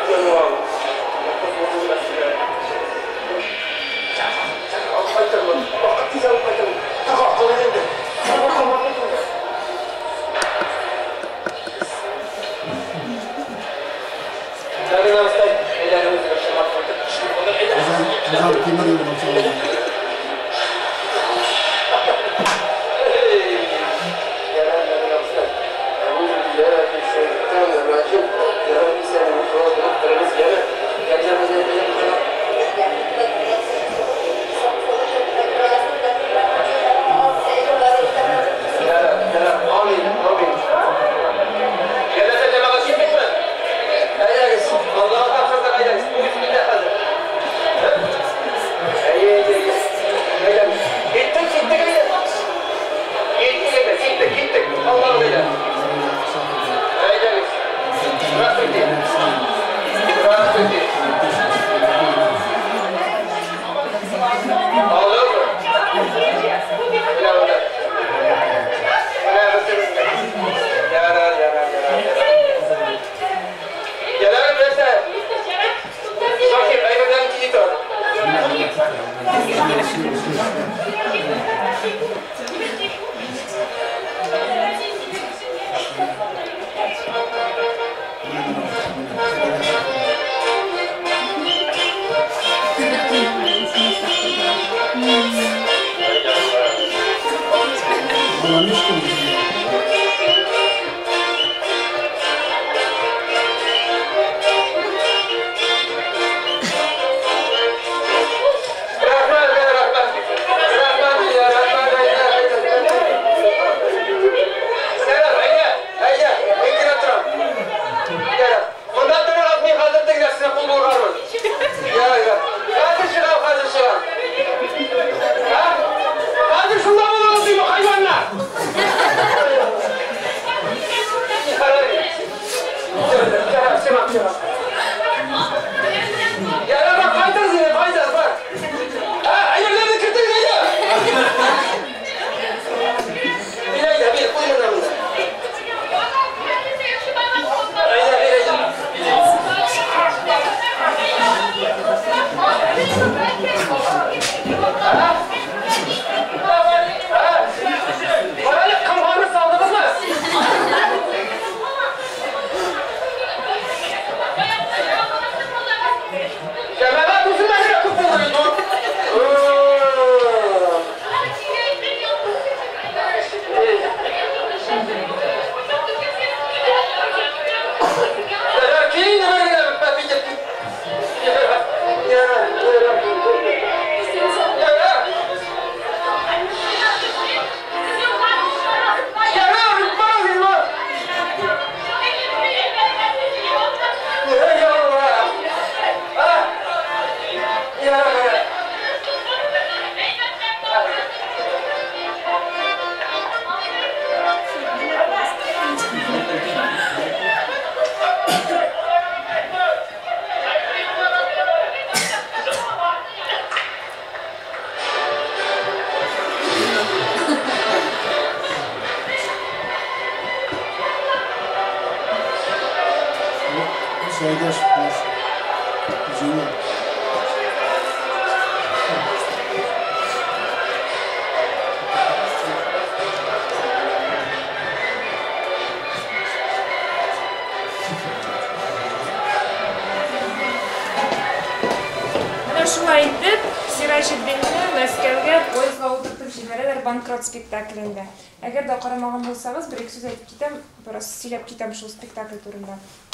Шулай итеп, Сиражиддинне Мәскәүгә поездга утыртып җибәрәләр банкрот спектаклендә. Әгәр дә карамаган булсагыз, бер-ике сүз әйтеп китәм, бераз сөйләп китәм шул спектакль турында.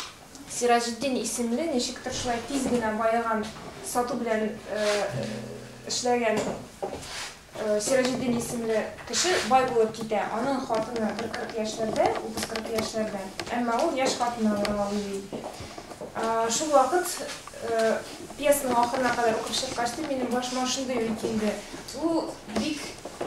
Сиражиддин исемле, ничектер шулай тиз генә байыган, сату белән эшләгән Сиражиддин исемле кеше бай булып китә. Аның хатыны 40 яшьләрдә, 30-40 яшьләрдә. Әмма ул яшь хатыны уйлый. Шул вакыт пьесаның ахырына кадәр укып чыккач, минем башыма шундый уй килде. Ул бик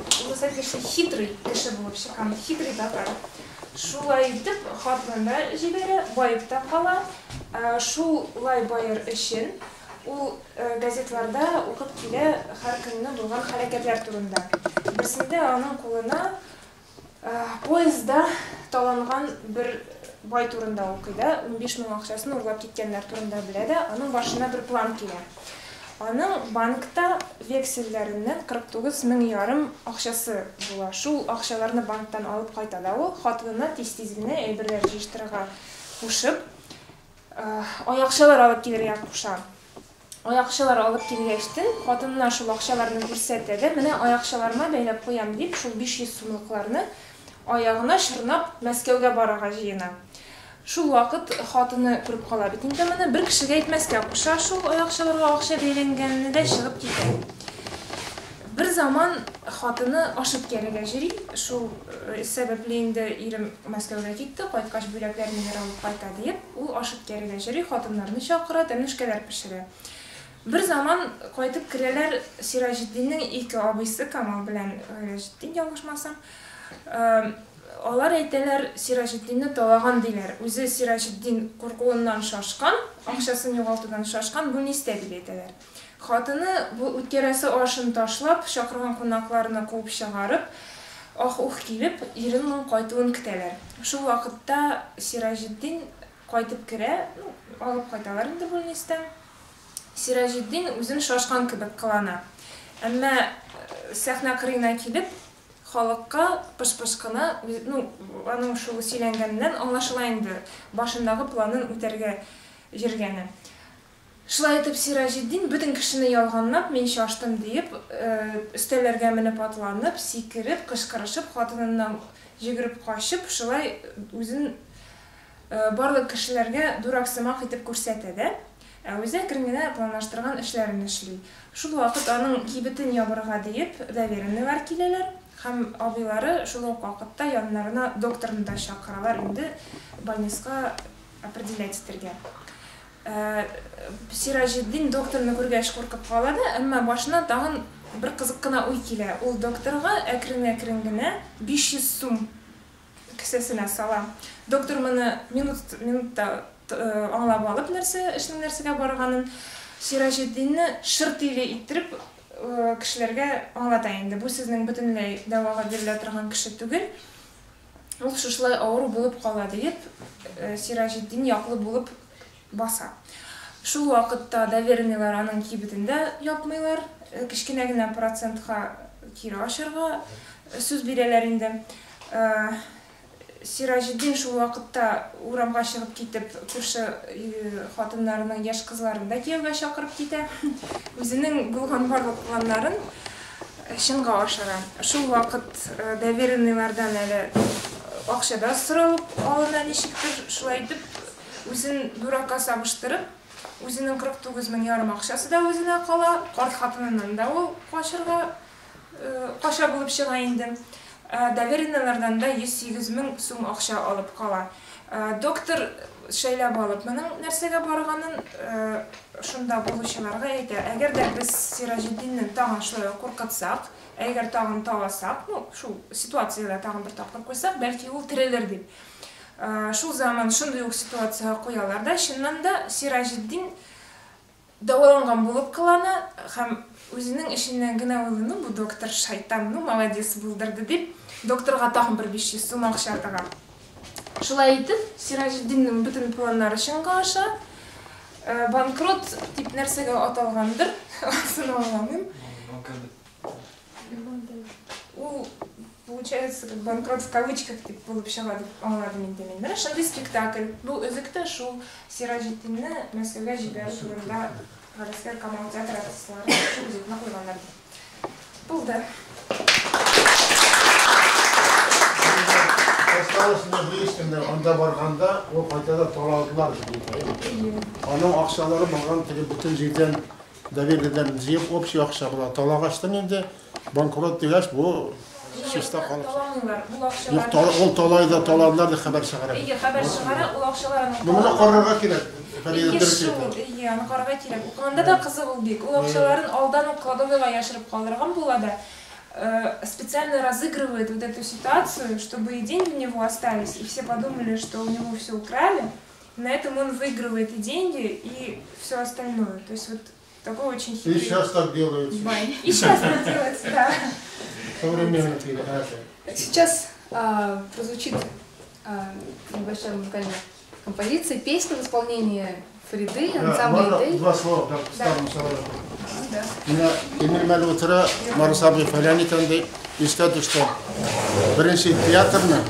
хитрый кеше булып чыккан, хитрый татар. Шулай итеп, хатынын җибәрә, байып та кала. Шулай байыр өчен ул газетларда укып килә һәр көнне булган хәрәкәтләр турында. Берсендә аның кулына поездда таланган бер бай турында оқиды, 15 000 ақшасын ұрлап кеткендер турында біледі, аның башына бір план келеді. Аның банкта вексельдерінен 49 500 ақшасы була. Шул ақшаларны банктан алып қайтады. Ол хатынына тез-тезгене әйберләр җыштырырга кушып, аяқшалар алып килергә куша. Аяқшалар алып килгәчтен, хатынына шул акчаларны күрсәтәде. Менә аяқшаларыма бәйләп куям дип, шул 500 сумлыкларны аягына шырнап Мәскәүгә барырга җыена. Шул вакыт хатыны күреп кала бит. Инде менә бер кешегә әйтмәскә куша, шул аяқшаларга акча бәйләнгәнне дә чыгып китә. Бер заман хатыны ашып кәрегә җыри. Шул сәбәпле инде ирем Мәскәүгә китте, кайткач бүләкләрне алып кайта дип, ул ашып кәрегә җыри, хатыннарны чакыра, тәмешкәләр пешерә. Бер заман кайтып керәләр Сираҗетдиннең ике абыйсы Камал белән Сираҗетдин, ялгышмасам. Алар әйтәләр Сираҗетдинне талаган диләр. Үзе Сираҗетдин куркуыннан шашкан, акчасын югалтудан шашкан, бу нистә дип әйтәләр. Хатыны бу үткәрәсе ашын ташлап, чакырган кунакларны куып чыгарып, ах-ух килеп, иренең кайтуын көтәләр. Шул вакытта Сираҗетдин кайтып керә, алып кайталар инде бу нистә. Сираҗетдин үзен шашкан кебек кылана. Әмма сәхнә кырыена килеп, халыкка пыш-пыш кына, аның шул сөйләнгәннән аңлашыла инде башындагы планын үтәргә җиргәне. Шулай итеп Сираҗетдин бөтен кешене ялганлап, мин шаштым дип, өстәлләргә менеп атланып, сикереп, кычкырышып, хатыныннан җигереп качып, шулай үзен барлык кешеләргә дураксымак итеп күрсәтә дә. Үзе әкрен-генә планлаштырган эшләрен эшли. Шул вакыт аның кибетен ябырга дип, доверенныйлар киләләр. Һәм абыйлары шул ук вакытта яннарына докторны да чакыралар инде больницага определять итәргә. Сираҗетдин докторны күргәч куркып кала да, әмма башына тагын бер кызык кына уй килә. Ул докторга әкрен генә 500 сум кесәсенә сала. Доктор моны минутта аңлап алып, эшнең нәрсәгә барганын, Сираҗетдинне шырт-иле иттереп кешеләргә аңлата инде. Бу сезнең бөтенләй дәвага бирелә торган кеше түгел. Ул шушлай авыру булып кала дип, Сираҗетдин яклы булып баса. Шул вакытта доверенныйлар аның кибетендә япмыйлар, кичкенә генә процентка кире ашырга сүз бирәләр инде. Сираҗетдин шул вакытта урамга чыгып китеп, күрше хатыннарының яшь кызларын да кияүгә чакырып китә. Үзенең булган барлык планнарын чынга ашыра. Шул вакыт доверенныйлардан әле акчада соралып алына ничектер, шулай итеп үзен дуракка сабыштырып, үзенең 49 500 акчасы да үзенә кала, карт хатыныннан да ул каша булып чыга инде. Доверенныйлардан да 108 000 сум акча алып кала. Доктор шәйләп алып, моның нәрсәгә барганын шунда булучыларга әйтә. Әгәр дә без Сираҗетдинне тагын шулай куркытсак, әгәр тагын тавасак, шул ситуациядә тагын бер тапкыр куйсак, бәлки ул терелер дип. Шул заман шундый ук ситуацияга куялар да, чыннан да Сираҗетдин дәваланган булып кылана һәм үзенең эшеннән генә уйлый, бу доктор шайтан, молодец булдырды дип, докторга тагын бер 500 сум акча тага. Шулай итеп, Сираҗетдиннең бөтен планнары чынга аша. Банкрот дип нәрсәгә аталгандыр, асын аңламыйм. Ул получается банкрот в кавычках дип булып чыга дип аңладым инде мин. Шундый спектакль. Бу өзектә шул Сираҗетдинне Мәскәүгә җибәрү турында Галискар Камал театры артистлары шул үзекне куйганнар. Булды. Осталысында близкенде анда барганда, ул кайтада таладылар дип. Аның акчалары булган теге бүтән җирдән доверенныйларны җыеп, общий акча була. Талагачтан инде банкрот дигәч, бу чиста калып. Таламыйлар. Бу акчалар. Юк, ул талайда таладылар дип хәбәр чыгара. Хәбәр чыгара, ул акчаларны. Моны карарга кирәк. Аны карарга кирәк. Укыганда да кызык ул бик. Ул акчаларын алдан ук кладовыйга яшырып калдырган була да. Специально разыгрывает вот эту ситуацию, чтобы и деньги у него остались, и все подумали, что у него все украли. На этом он выигрывает и деньги, и все остальное. То есть вот такой очень хитрый... И сейчас так делается. И сейчас так делается, да. Современный. Сейчас прозвучит небольшая музыкальная композиция, песня в исполнении Фариды, ансамбля Идей. Два слова, как старым словам. Emir Мәлутыра Марсабы фәлән икәнде искә төште. Беренче театрны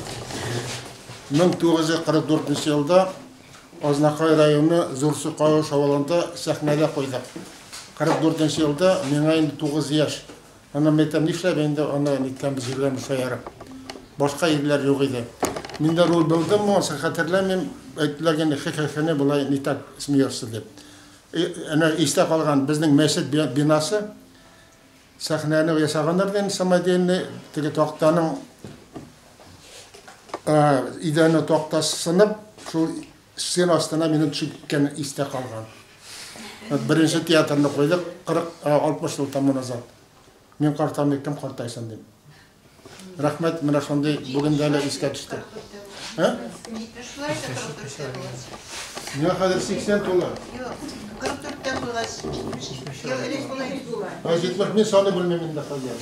1944 елда Азнакай районы Зурсукай шавалында сәхнәдә куйдык. 44 елда миңа инде 9 яшь. Аны мәктәп нишләп инде аны ниткән җиргән шаяры. Башка ирләр юк иде. Мин дә роль булдым, моңса хәтерләмим, әйтләргән хикәйәне булай нитак смеется дип. Ана истә калган безнең мәчет бинасы сәхнәне ясаганнардан самаденне теге тактаның идәне тактасы сынып, шул стена астына минут чыккан истә калган. Беренче театрны куйдык 40-60 ел тәмам назад. Мин картам кем картайсын дип. Рәхмәт, менә шундый бүген дә искә төште. Миңа хәзер 80 тула. 44-тән булгач, элек булай. 70 мин саны белмим инде хәзер.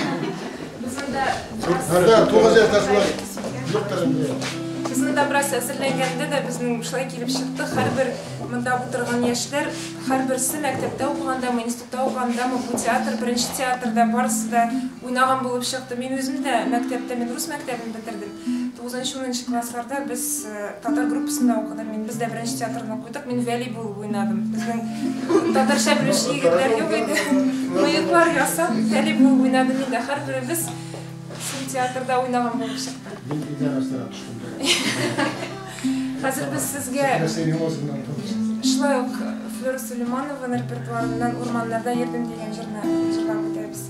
Бездә 9 яшьтә юктыр инде. Безнең дә бераз әзерләнгәндә дә безнең шулай килеп чыкты. Һәрбер монда утырган яшьләр, һәрберсе мәктәптә укыганда, институтта укыганда, бу театр, беренче театрда барысы да уйнаган булып чыкты. Мин үзем дә мәктәптә, мин рус мәктәбен бетердем. 9-10 классларда без татар группасында укыдым. Мин бездә беренче театрны укыдык. Мин вәли булып уйнадым. Безнең татарча белүче егетләр юк иде. Мыеклар ясап, вәли булып уйнадым. Мин дә һәрберебез театрда уйнаган булып чыкты. Мин идәрәсенә төштем. Хәзер без сезгә шулай ук Флора Сулейманованың репертуарыннан «Урманнарда йөрдем» дигән җырны җырлап үтәбез.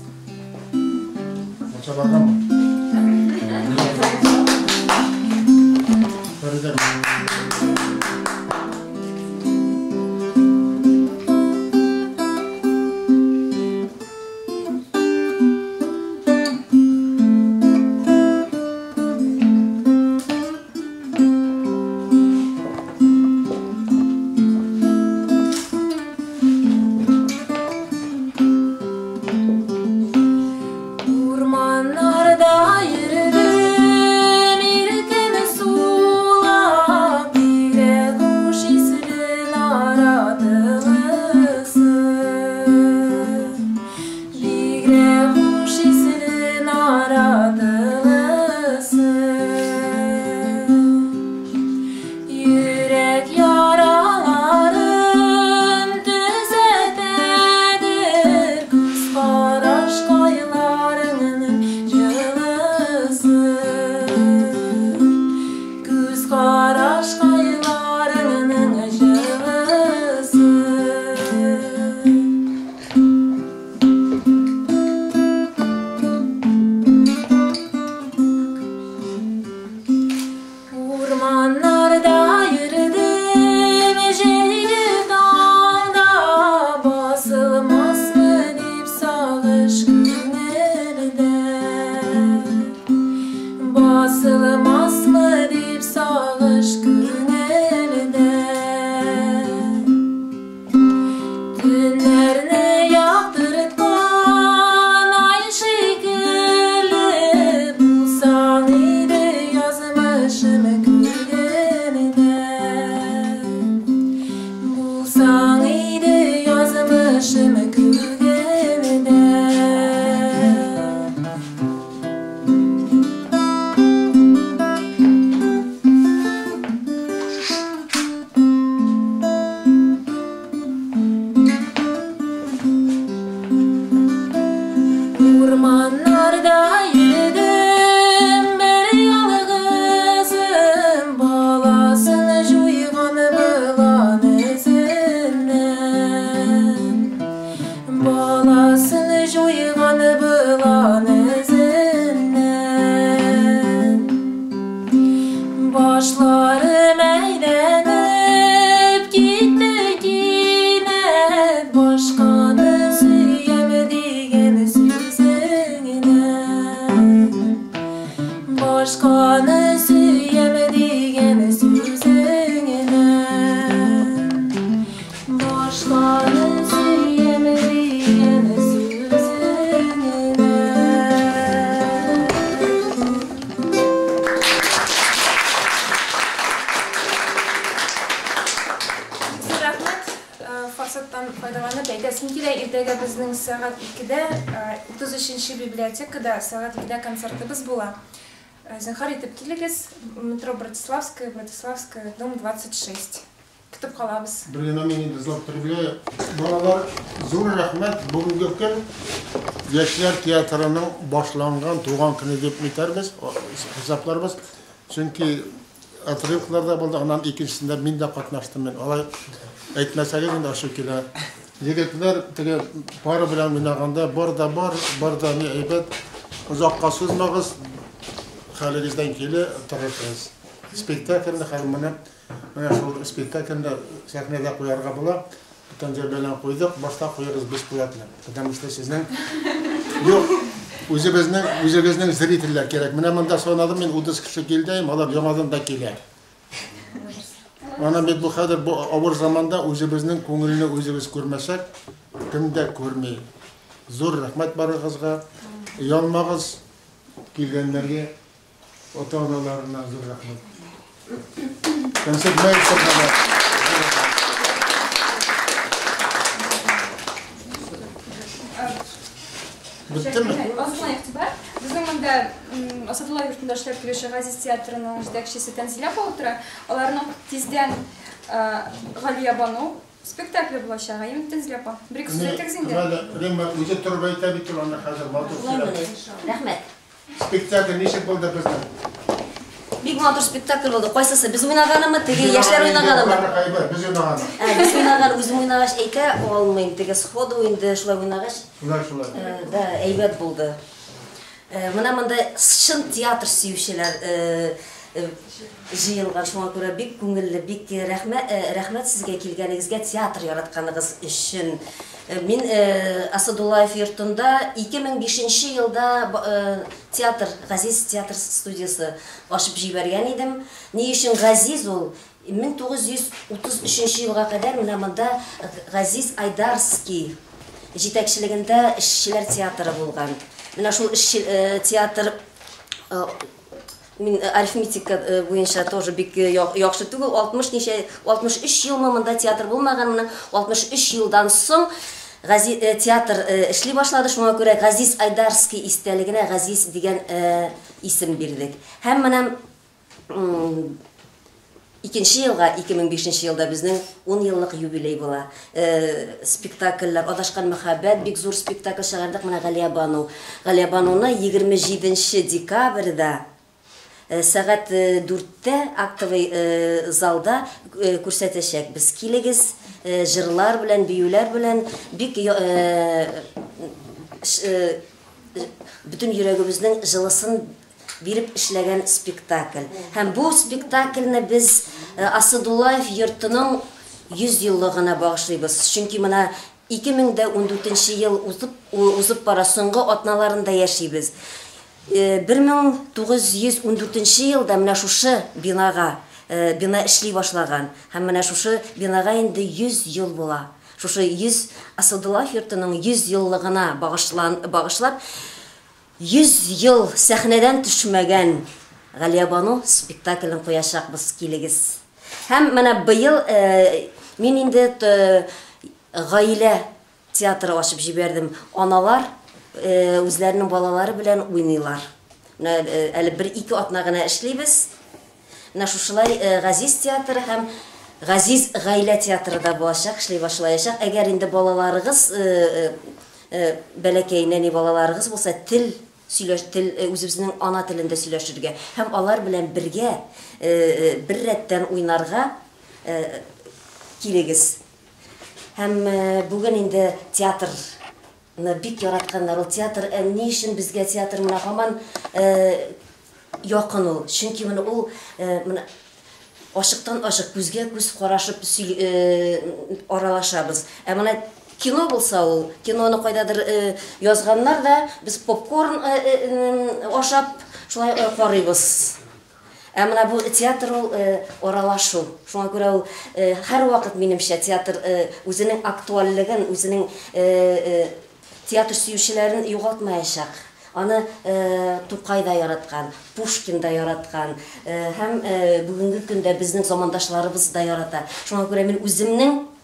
форсаттан файдаланып, әйтәсем килә, иртәгә безнең сәгать 2-дә 33-нче библиотекада сәгать 2-дә концертыбыз була. Зинһар итеп килегез, метро Братиславская, дом 26. Көтеп калабыз. Біргена мен енді злоупотребляю. Балалар, зур рәхмәт, бүгінгі күн Яшьләр театрының башланган туган көне дип әйтәбез, хисапларбыз. Чөнки отрывкларда булды, аннан икенчесендә мин дә катнаштым. Мен алай әйтмәсәгез инде ашы килә. Егетләр теге пары белән уйнаганда бар да ни әйбәт. Узакка сузмагыз. Хәлегездән килә торырсыз. Спектакльне хәлменә шул спектакльдә сәхнәдә куярга була. Бүтән белән куйдык, башта куярыз без куятны. Потому что сезнең юк, үзебезнең зрительләр кирәк. Менә монда санадым мин 30 кеше килдем, алар яңадан да килә. Ана бит бу хәзер бу авыр заманда үзебезнең күңелне үзебез күрмәсәк, кем дә күрми. Зур рәхмәт барыгызга, ялмагыз килгәннәргә, ата-аналарына зур рәхмәт. Концерт мәйсәргә. Azından iqtibar. Bizning bunda Asadullah yurtunda ishlab keluvchi G'aziz teatrining yetakchisi Tanzila Po'tra, ularning tezdan G'aliya Banu spektakli bo'lishag'i, endi Tanzila apa? Bir-ikki so'z aytsangiz. Rema, o'zi turib aytib turganda hozir Rahmat. Spektakl nechta bo'ldi bizda? Big Motor spektakl bo'ldi. Qaysisi biz o'ynaganimi, tegi yoshlar o'ynaganimi? Biz o'ynagan. Biz o'ynagan, o'zim o'ynagash ayta olmayman. Tegi sxoda o'yindi, shulay o'ynagash. Shulay. Da, aybat bo'ldi. Mana bunda shin teatr suyuvchilar jiyilgan, shunga ko'ra bek ko'ngilli, bek rahmat sizga kelganingizga, teatr yaratganingiz uchun. Men Asadullayev yurtunda 2005-yilda teatr, G'aziz teatr studiyasi ochib jibergan edim. Ne uchun G'aziz ul? 1933-yilga qadar mana bunda G'aziz Aydarskiy yetakchiligida ishchilar teatri bo'lgan. Mana shu teatr men arifmetika bo'yicha тоже bek yaxshi tugul 63 yil momanda teatr bo'lmagan, mana 63 yildan so'ng G'aziz teatr ishli boshladi. Shunga ko'ra G'aziz Aydarskiy istaligina G'aziz degan ism berdik. Ham mana 2005-yilda bizning 10 yillik yubiley bo'la. Spektakllar, Adashgan muhabbat, bek zo'r spektakl chiqardik. Mana G'aliya Banu. G'aliya Banuni 27-dekabrda saat 4'te aktivy zalda ko'rsatishak. Biz keligiz jırlar bilan, biyular bilan bek bütün yuragimizning jilisin berib ishlagan spektakl. Ham bu spektaklni biz Asadullayev yurtining 100 yilligina bag'ishlaymiz. Chunki mana 2014-yil o'zib bora so'nggi otnalarında yashaymiz. 1914-yilda mana shu bina ishli boshlagan. Ham mana shu binaga endi 100 yil bo'la. Shu 100 Asadullayev yurtining 100 yilligina bag'ishlab 100 yil sahnadan tushmagan G'aliya Banu spektaklini qo'yashaqmiz keligiz. Ham mana bu yil men endi g'oila teatri ochib jiberdim. Onalar o'zlarining bolalari bilan o'ynaylar. Hali 1-2 otnagina ishlaymiz. Mana shulay G'aziz teatri ham G'aziz g'oila teatrida bo'lishaq, ishlay boshlayashaq. Agar endi bolalaringiz balakaynani bolalaringiz bo'lsa, til o'zimizning ona tilida сөйләшергә ham ular bilan birga bir ratdan o'ynarga keligiz. Ham bugun endi teatrni bek yaratganlar, teatr ne uchun bizga teatr mana hamon yaqin ul. Chunki mana u mana oshiqdan oshiq ko'zga ko'z qarashib aralashabız. Mana kino bo'lsa, u kinoni qaydadir yozganlar da biz popcorn oshab shulay qaraymiz. Mana bu teatr oralashuv. Shunga ko'ra har vaqt menimcha teatr o'zining aktualligini, o'zining teatr suyuvchilarini yo'qotmayashaq. Ana To'qayda yaratgan, Pushkinda yaratgan, ham bugungi kunda bizning zamondashlarimiz da yarata. Shunga ko'ra men o'zimning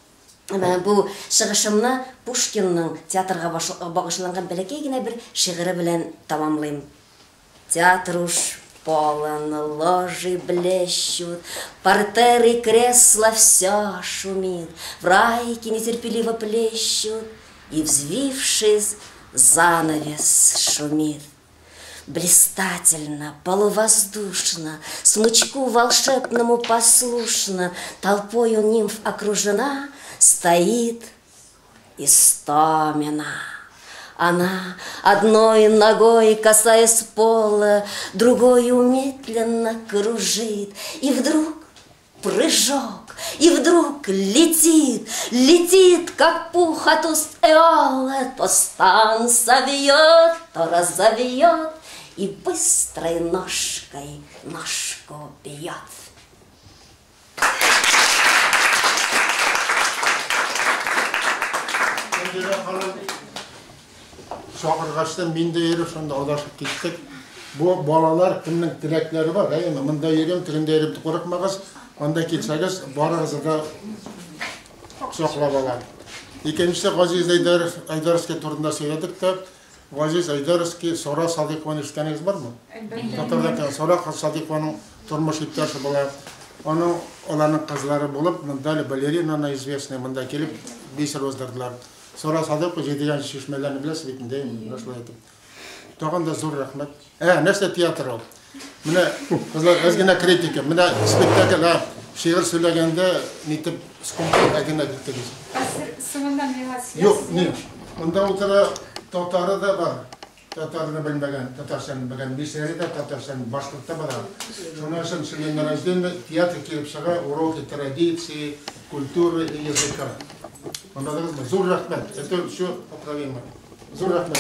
Бу чыгышымны Пушкинның театрга багышланган бәләкәй генә бер шигыре белән тамамлыйм. Театр уж полон, ложи блещут, портеры и кресла вся шумит, врайки нетерпеливо плещут, и, взвившись, занавес шумит. Блистательно, полувоздушно, смычку волшебному послушно, толпою нимф окружена, стоит Истомина. Она одной ногой, касаясь пола, другой медленно кружит, и вдруг прыжок, и вдруг летит, летит, как пух от уст Эола, то стан совьет, то разовьет, и быстрой ножкой ножку бьет. Шақырғашта мен де еріп, сонда адашып кеттік. Бұл балалар кімнің тілектері бар, мында ерем, тігінде ерімді қорық мағыз, онда кетсәгіз, барығызы да шақырап алады. Екіншісі Ғазиз Айдаровский турында сөйледік та, Ғазиз Айдаровский Сора Садиқованы естігеніңіз бар ма? Татардан Сора Садиқованың тұрмыш ипташы болады. Оның оларның қызлары болып, мында балерина известная, мында келіп, бесір өздірділер. Сора Садиқова жетеген шешмелерін білесіз бетінде, осылай айтып. Тоғанда зор рахмет. Нәрсе театр ол. Міне, қызлар, өзгіне критика. Міне, спектакль, шиғыр сөйлегенде, нетіп, скомпон әгіне кеттіңіз. Сыңындан мелас. Жоқ, не. Мұнда отыра татары да бар. Татарыны білмеген, татаршаны білген. Бесері де татаршаны башқұртта бар. Шона үшін сөйлеген рождение театр келіп шыға, уроки традиции, культуры и языка. Анладыңыз ма? Зор рахмет. Это все поправимо. Зор рахмет.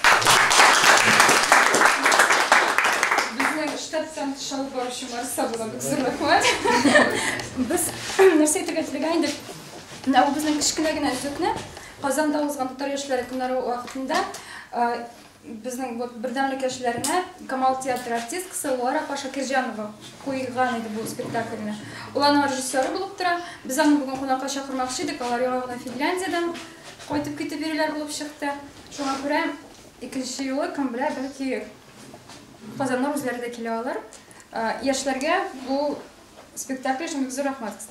Біздің штаттан шалып барушы марса болған зор рахмет. Біз нәрсе етігәтілігі айындық. Бұл біздің кішкілігіне үзікні. Қазанда ұзған тұтар ешілері күнлері уақытында біздің бірдәмлік ешілеріне Камал театр артисткасы Луара Паша Киржанова қойған еді бұл спектакліне. Оланың режиссері болып тұра. Біз аңын бүгін қонаққа шақырмақшы едік. Алар яғына Финляндиядан қойтып кетіп берелер болып шықты. Шоңа көре екінші елі кім біле бәлкі Қазаннар өзлері де келе алар. Ешілерге бұл спектакль үшін бізі рахмат.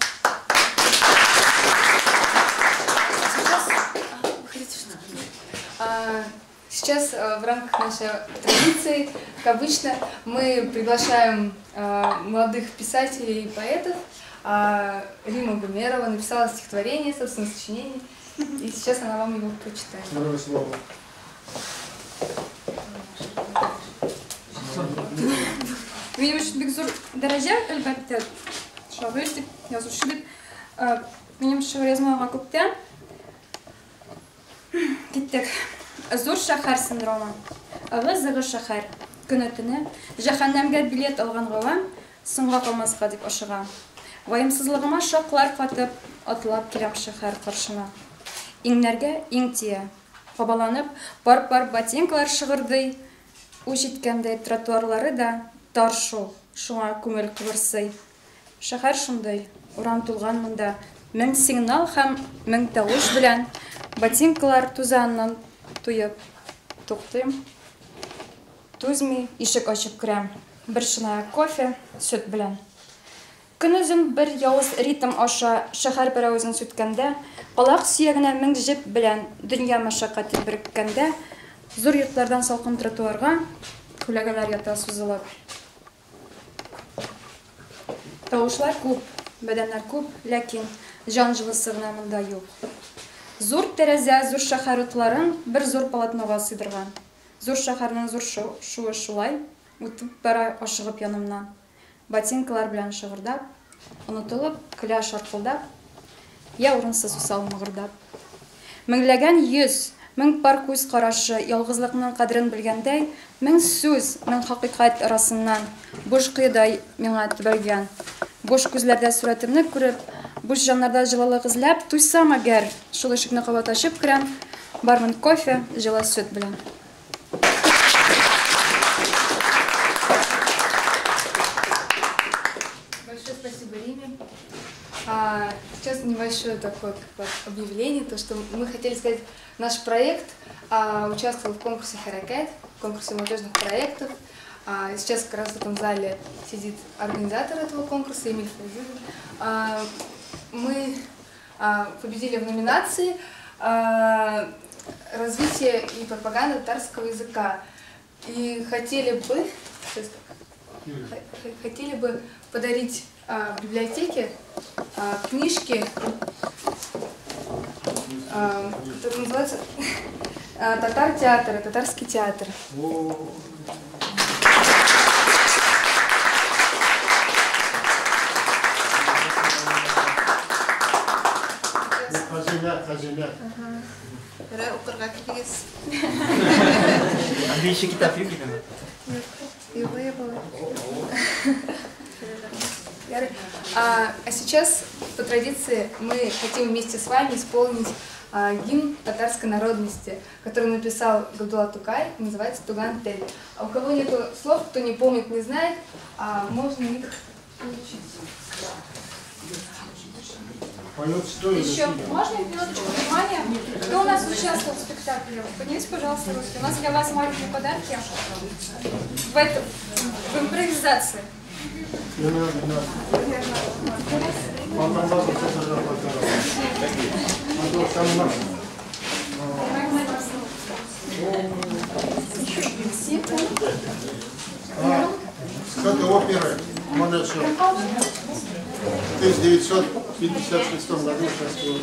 Сейчас в рамках нашей традиции, как обычно, мы приглашаем молодых писателей и поэтов. Рима Гумерова написала стихотворение, собственно, сочинение, и сейчас она вам его прочитает. Benim için bir zor derece elbette şairlik yazışlık. Benim şiir yazmaya köpten gittik. Zor şehir sindromu. Ağızlı şehir günütünü cehennemge bilet algan gıvam sınğa kalmazga dip aşığa. Vayımsızlığıma şoklar katıp atılap kelem şehir karşıma. İnglerge iң tiye. Qabalanıp barp ботинкалар шығырдый. У жеткенде тротуарлары да тар шул. Шуңа күңел кыбырсый. Шәһәр шундай, урам тулган монда. Мең сигнал һәм мең тавыш белән ботинкалар тузаннан туеп туктыйм. Түзми ишек ачып керәм. Бер шына кофе, сөт белән. Күнүзем бер явыз ритм аша шәһәр берәүзен сүткәндә, калак сөягенә мең җеп белән дөнья мәшәкате береккәндә, зур йортлардан салкын тротуарга күләгәләр ята сузылып. Тавышлар күп, бәдәннәр күп, ләкин җан җылысы гына монда юк. Зур тәрәзә, зур шәһәр утларын бер зур полотнога сыйдырган. Зур шәһәрнең зур шуы шулай үтеп бара ашыгып янымнан. Ботинкалар белән шыгырдап, онытылып, көлә шаркылдап, я урынсыз усал мыгырдап. Меңләгән йөз, мең пар күз карашы, ялгызлыкның кадерен белгәндәй, мең сүз, мең хакыйкать арасыннан буш кыйдай миңа төбәлгән. Буш күзләрдә сурәтемне күреп, буш җаннарда җылылык эзләп, туйсам әгәр, шул ишекне кабат ачып керәм, бармын кофе, җылы сөт белән. Большое спасибо, Риме. Сейчас небольшое такое как объявление, то что мы хотели сказать, наш проект участвовал в конкурсе «Харакет», в конкурсе молодежных проектов. Сейчас как раз в этом зале сидит организатор этого конкурса Эмиль Файзулин. Мы победили в номинации «Развитие и пропаганда татарского языка». И хотели бы подарить в библиотеке книжки, которые называются «Татар-театр», «Татарский театр». Хазина. Укырга килгез. Английский китап yok gibi mi? А сейчас, по традиции, мы хотим вместе с вами исполнить гимн татарской народности, который написал Габдулла Тукай, называется «Туган-Тель». А у кого нет слов, кто не помнит, не знает, можно их учить. Еще можно минуточку внимания? Кто у нас участвовал в спектакле? Поднимите, пожалуйста, руки. У нас для вас маленькие подарки в импровизации. Кстати, оперы Монечо в 1956 году участвовал.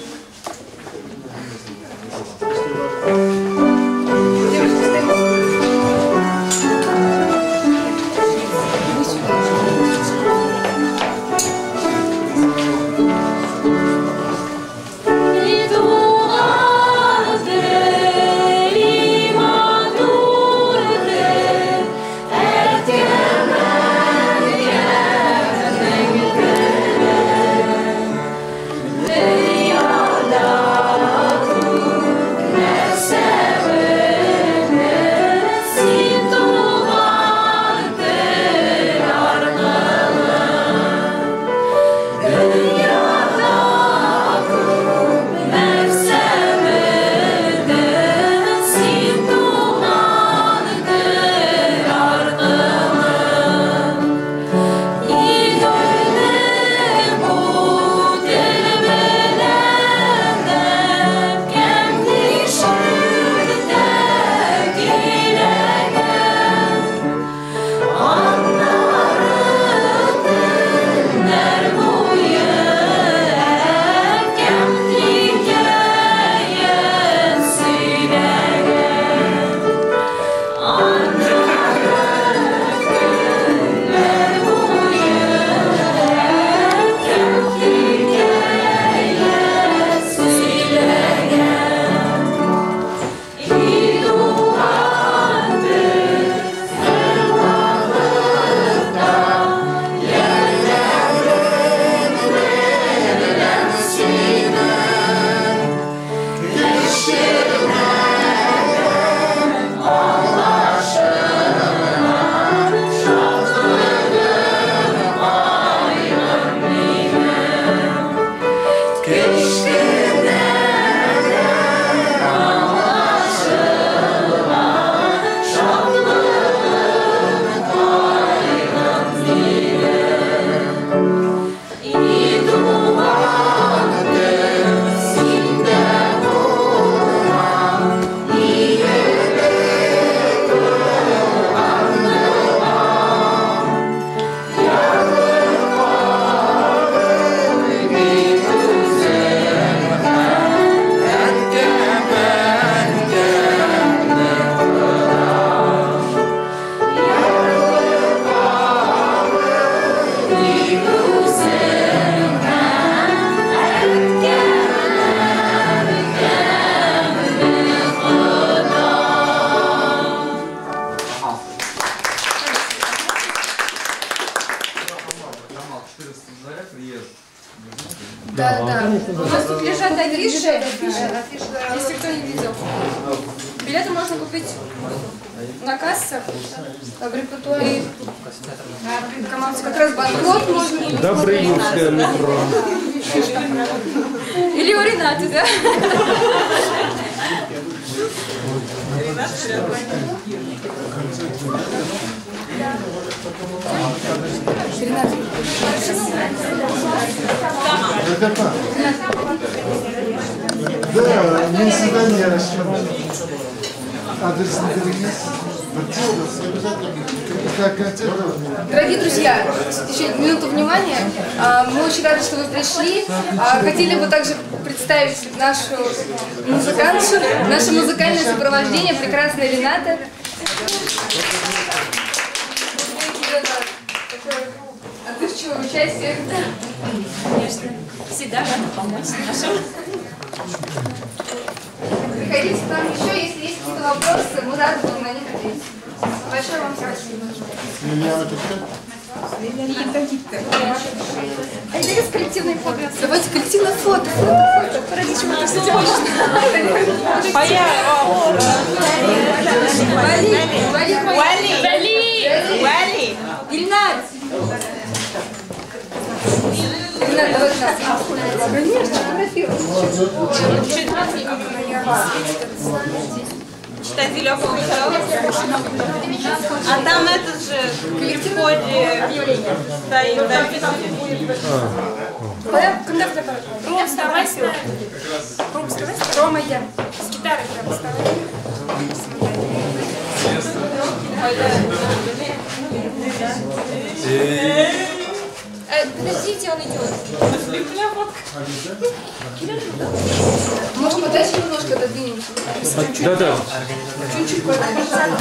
Да. У нас тут лежат афиши, если кто не видел. Билеты можно купить на кассах, в репертуаре. Как раз банкнот можно. Добрынинское метро. Или у Ренаты, да? Да, не свидание расчет. Адрес интернет. Дорогие друзья, еще минуту внимания. Мы очень рады, что вы пришли. Хотели бы также представить нашу музыкантшу, наше музыкальное сопровождение, прекрасная Рената. Отзывчивое участие. Конечно. Всегда рада помочь нашим. Приходите к нам еще, если есть какие-то вопросы, мы рады будем на них ответить. Большое вам спасибо. А это коллективный фото. Давайте коллективное фото. Ради чего-то сложно. Вали! Ильнар! Ильнар, давай к нам. Конечно, фотографировать. Читайте Лёху. А там этот же в входе стоит, да, Контакт аппарат. Ром, вставай с нами. Ром, вставай с нами. Рома, я. С гитарой прям вставай. Подождите, он идет. Может, мы дальше немножко отодвинемся? Да-да. Чуть-чуть подальше.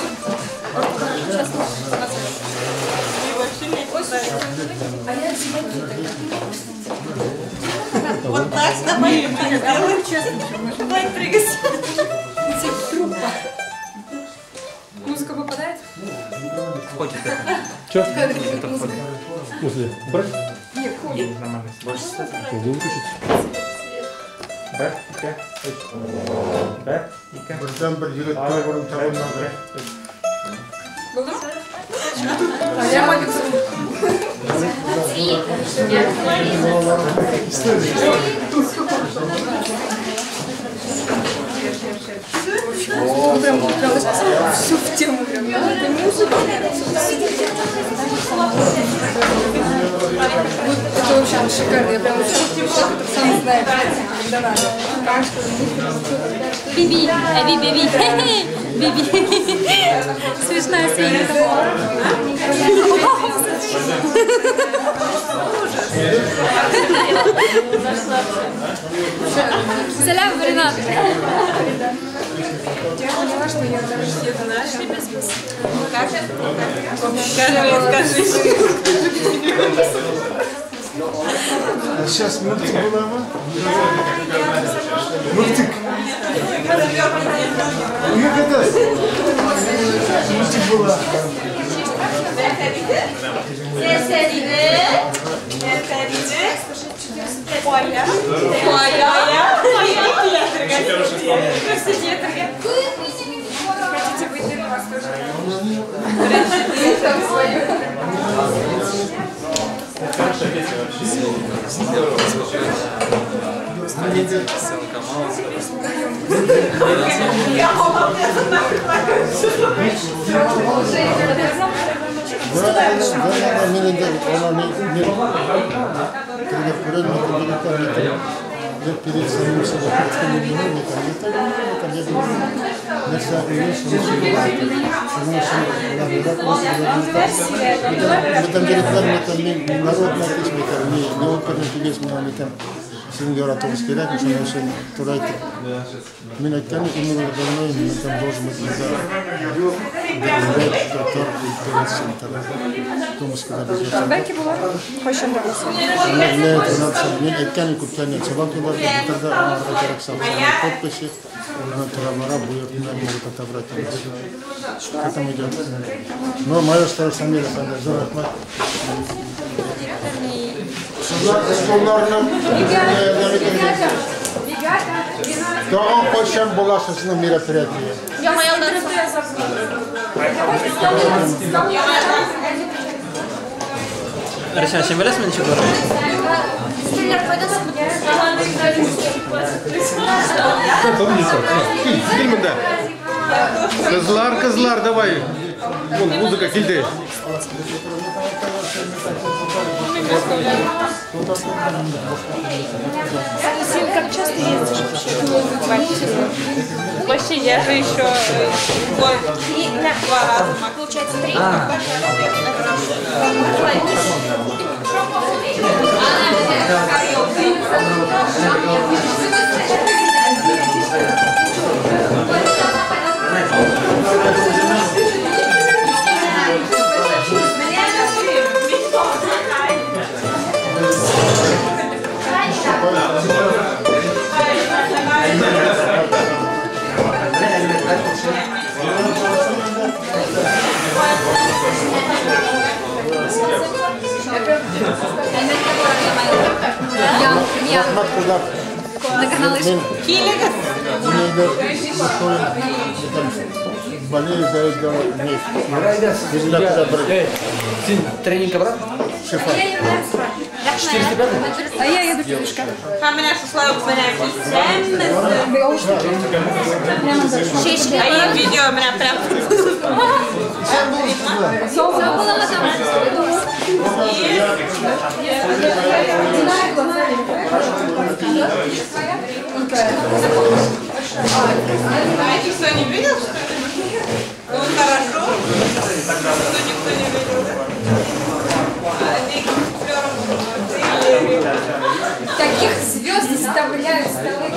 Вот так с тобой сделаем. Давай прыгать. Музыка попадает? Входит это. Чё? Это входит. В смысле, брать? Нет, ходит. Нормально. Больше света. Могу выключить. Бәр, ике, үч. Бәр, ике. Birden bir yigit to'g'ri taxminladi. Болды? Я могу. Прям всю в тему. Это музыка. Это вообще шикарно. Я прям сам знаю, когда надо. Биби, биби, биби. Смешная свинья. Салям, Ренат. Я поняла, что я даже еду на без. Как? Скажи. Сейчас мультик была mı? Mırtık. Ne kadar? Mırtık была. Хотите выйти на вас тоже? Перед самим собой Şimdi yaratılmış gerek mi? Şuna şey turayt. Minekten ümür olmayı minekten boş mutluda. Doktor internetin tarafı. Tumus kadar bir şey. Belki bu var. Hoşum da olsun. Ne tunatsa min etken kuptanı sabah kadar da amarda gerek sabah. Çok peşi. Ona taraflara bu yapımlar bu katavrat. Katam ediyor. No maestro samir efendi zor etmek. Şunlar eskollarına Ребята, Тагын кайчан буласыз на мероприятие? Яңа елдан Рәшән, сен беләсеңме ничек булыр? Стильлер кайдасың? Кил монда. Кызлар, давай. Вон музыка килде. Син, как часто ездишь вообще? Я же еще 2 раза. Получается 3. Рахмат кызлар. Сен тренингке барасың? А я еду пешком. Видео меня прям. Никто не видел, что ли? Ну, хорошо. Что никто не видел, да? Таких звезд оставляют столы.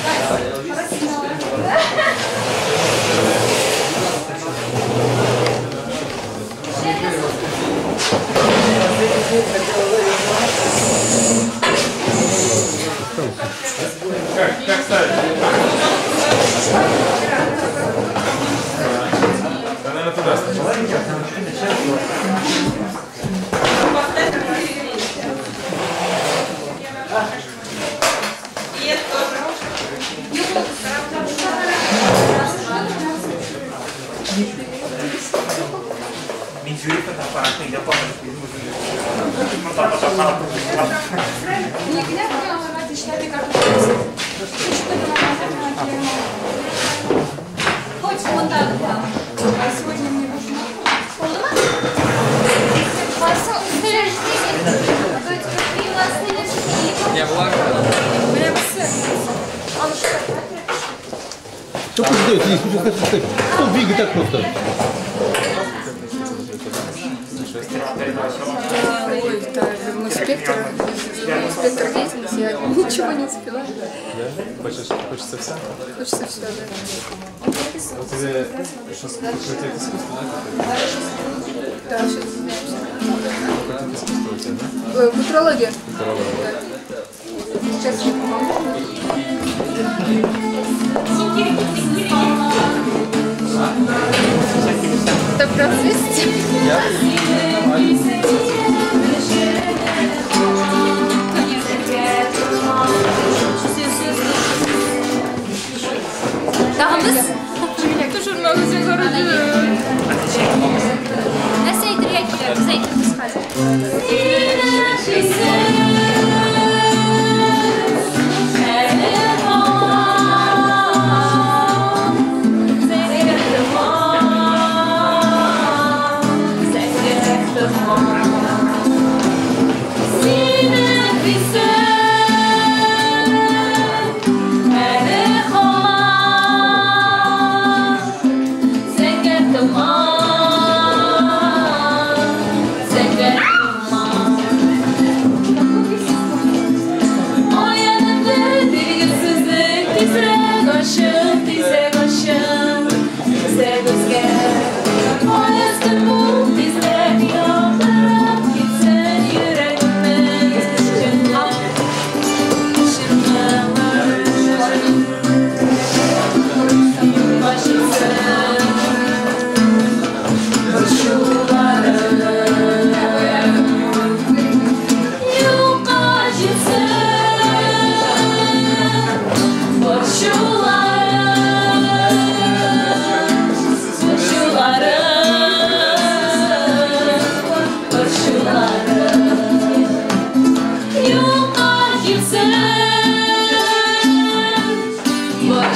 Как ставить? Да, наверное, туда ставить. Только ждет, здесь уже хочу сказать. Что двигай так просто? Ой, это мой спектр деятельности, я ничего не успеваю. Да? Хочется все? Хочется все, да. Вот тебе сейчас какое-то искусство, да? Да, сейчас занимаемся. Какое-то искусство у тебя, да? Культурология. Культурология. Да. Сейчас я помогу. Это в процессе. Тағымыз? Тұжырмақ өзен көрді. Нәрсе айтырға келер, біз айтырмыз қазір.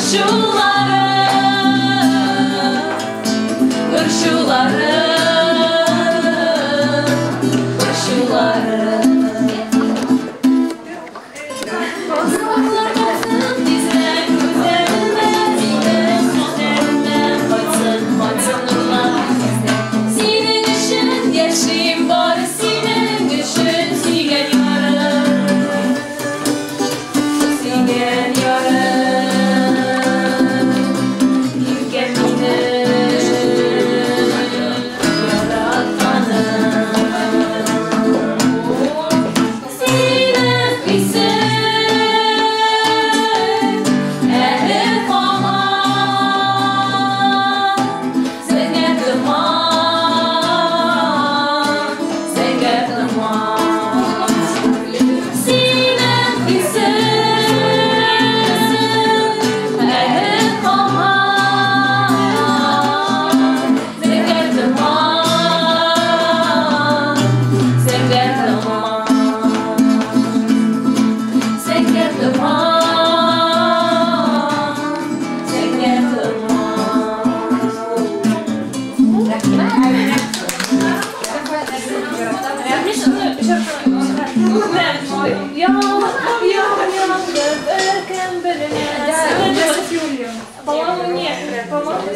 По-моему, нет. По-моему,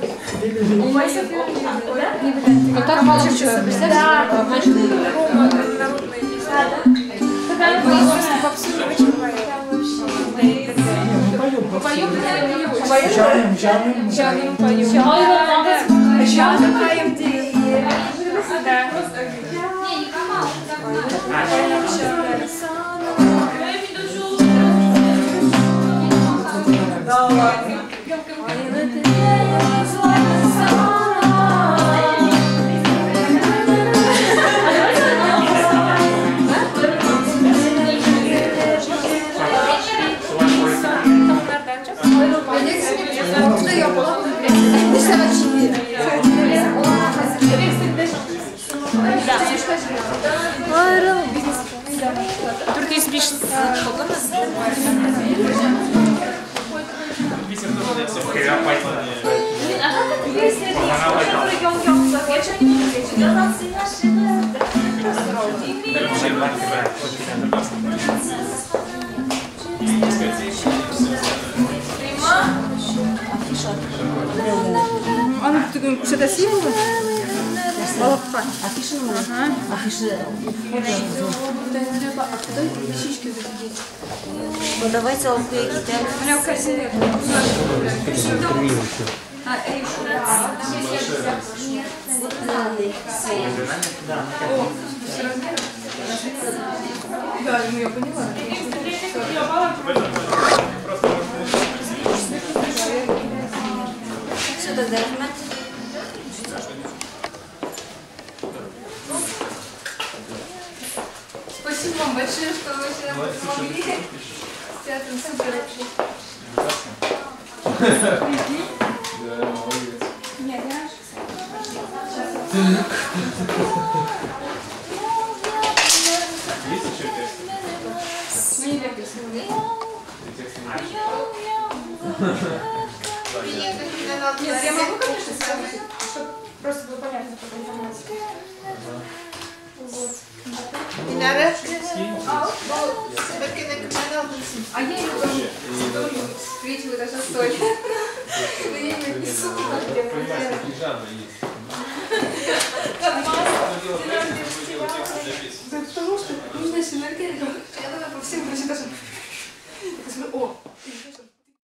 Так получится, представляешь? Аны түгін күшетесің бе? Балыққа. Афиша мı? Афиша. Ну давайте алкоголь гитар. Міне о кәрсене. Да, ну я поняла. Все, тогда рахмат. Спасибо вам большое, что вы всегда помогли. Театр супер вообще. Да, молодец. Нет, я Есть еще текст? не люблю сегодня. Нет, я могу, конечно, сделать, чтобы просто было понятно, какая информация. Вот. Динара, sebagai kenal sih. А я ее тоже с третьего этажа стою. Но я ее несу. Потому что нужно синергия. Я по всем этажам. Я смотрю, о,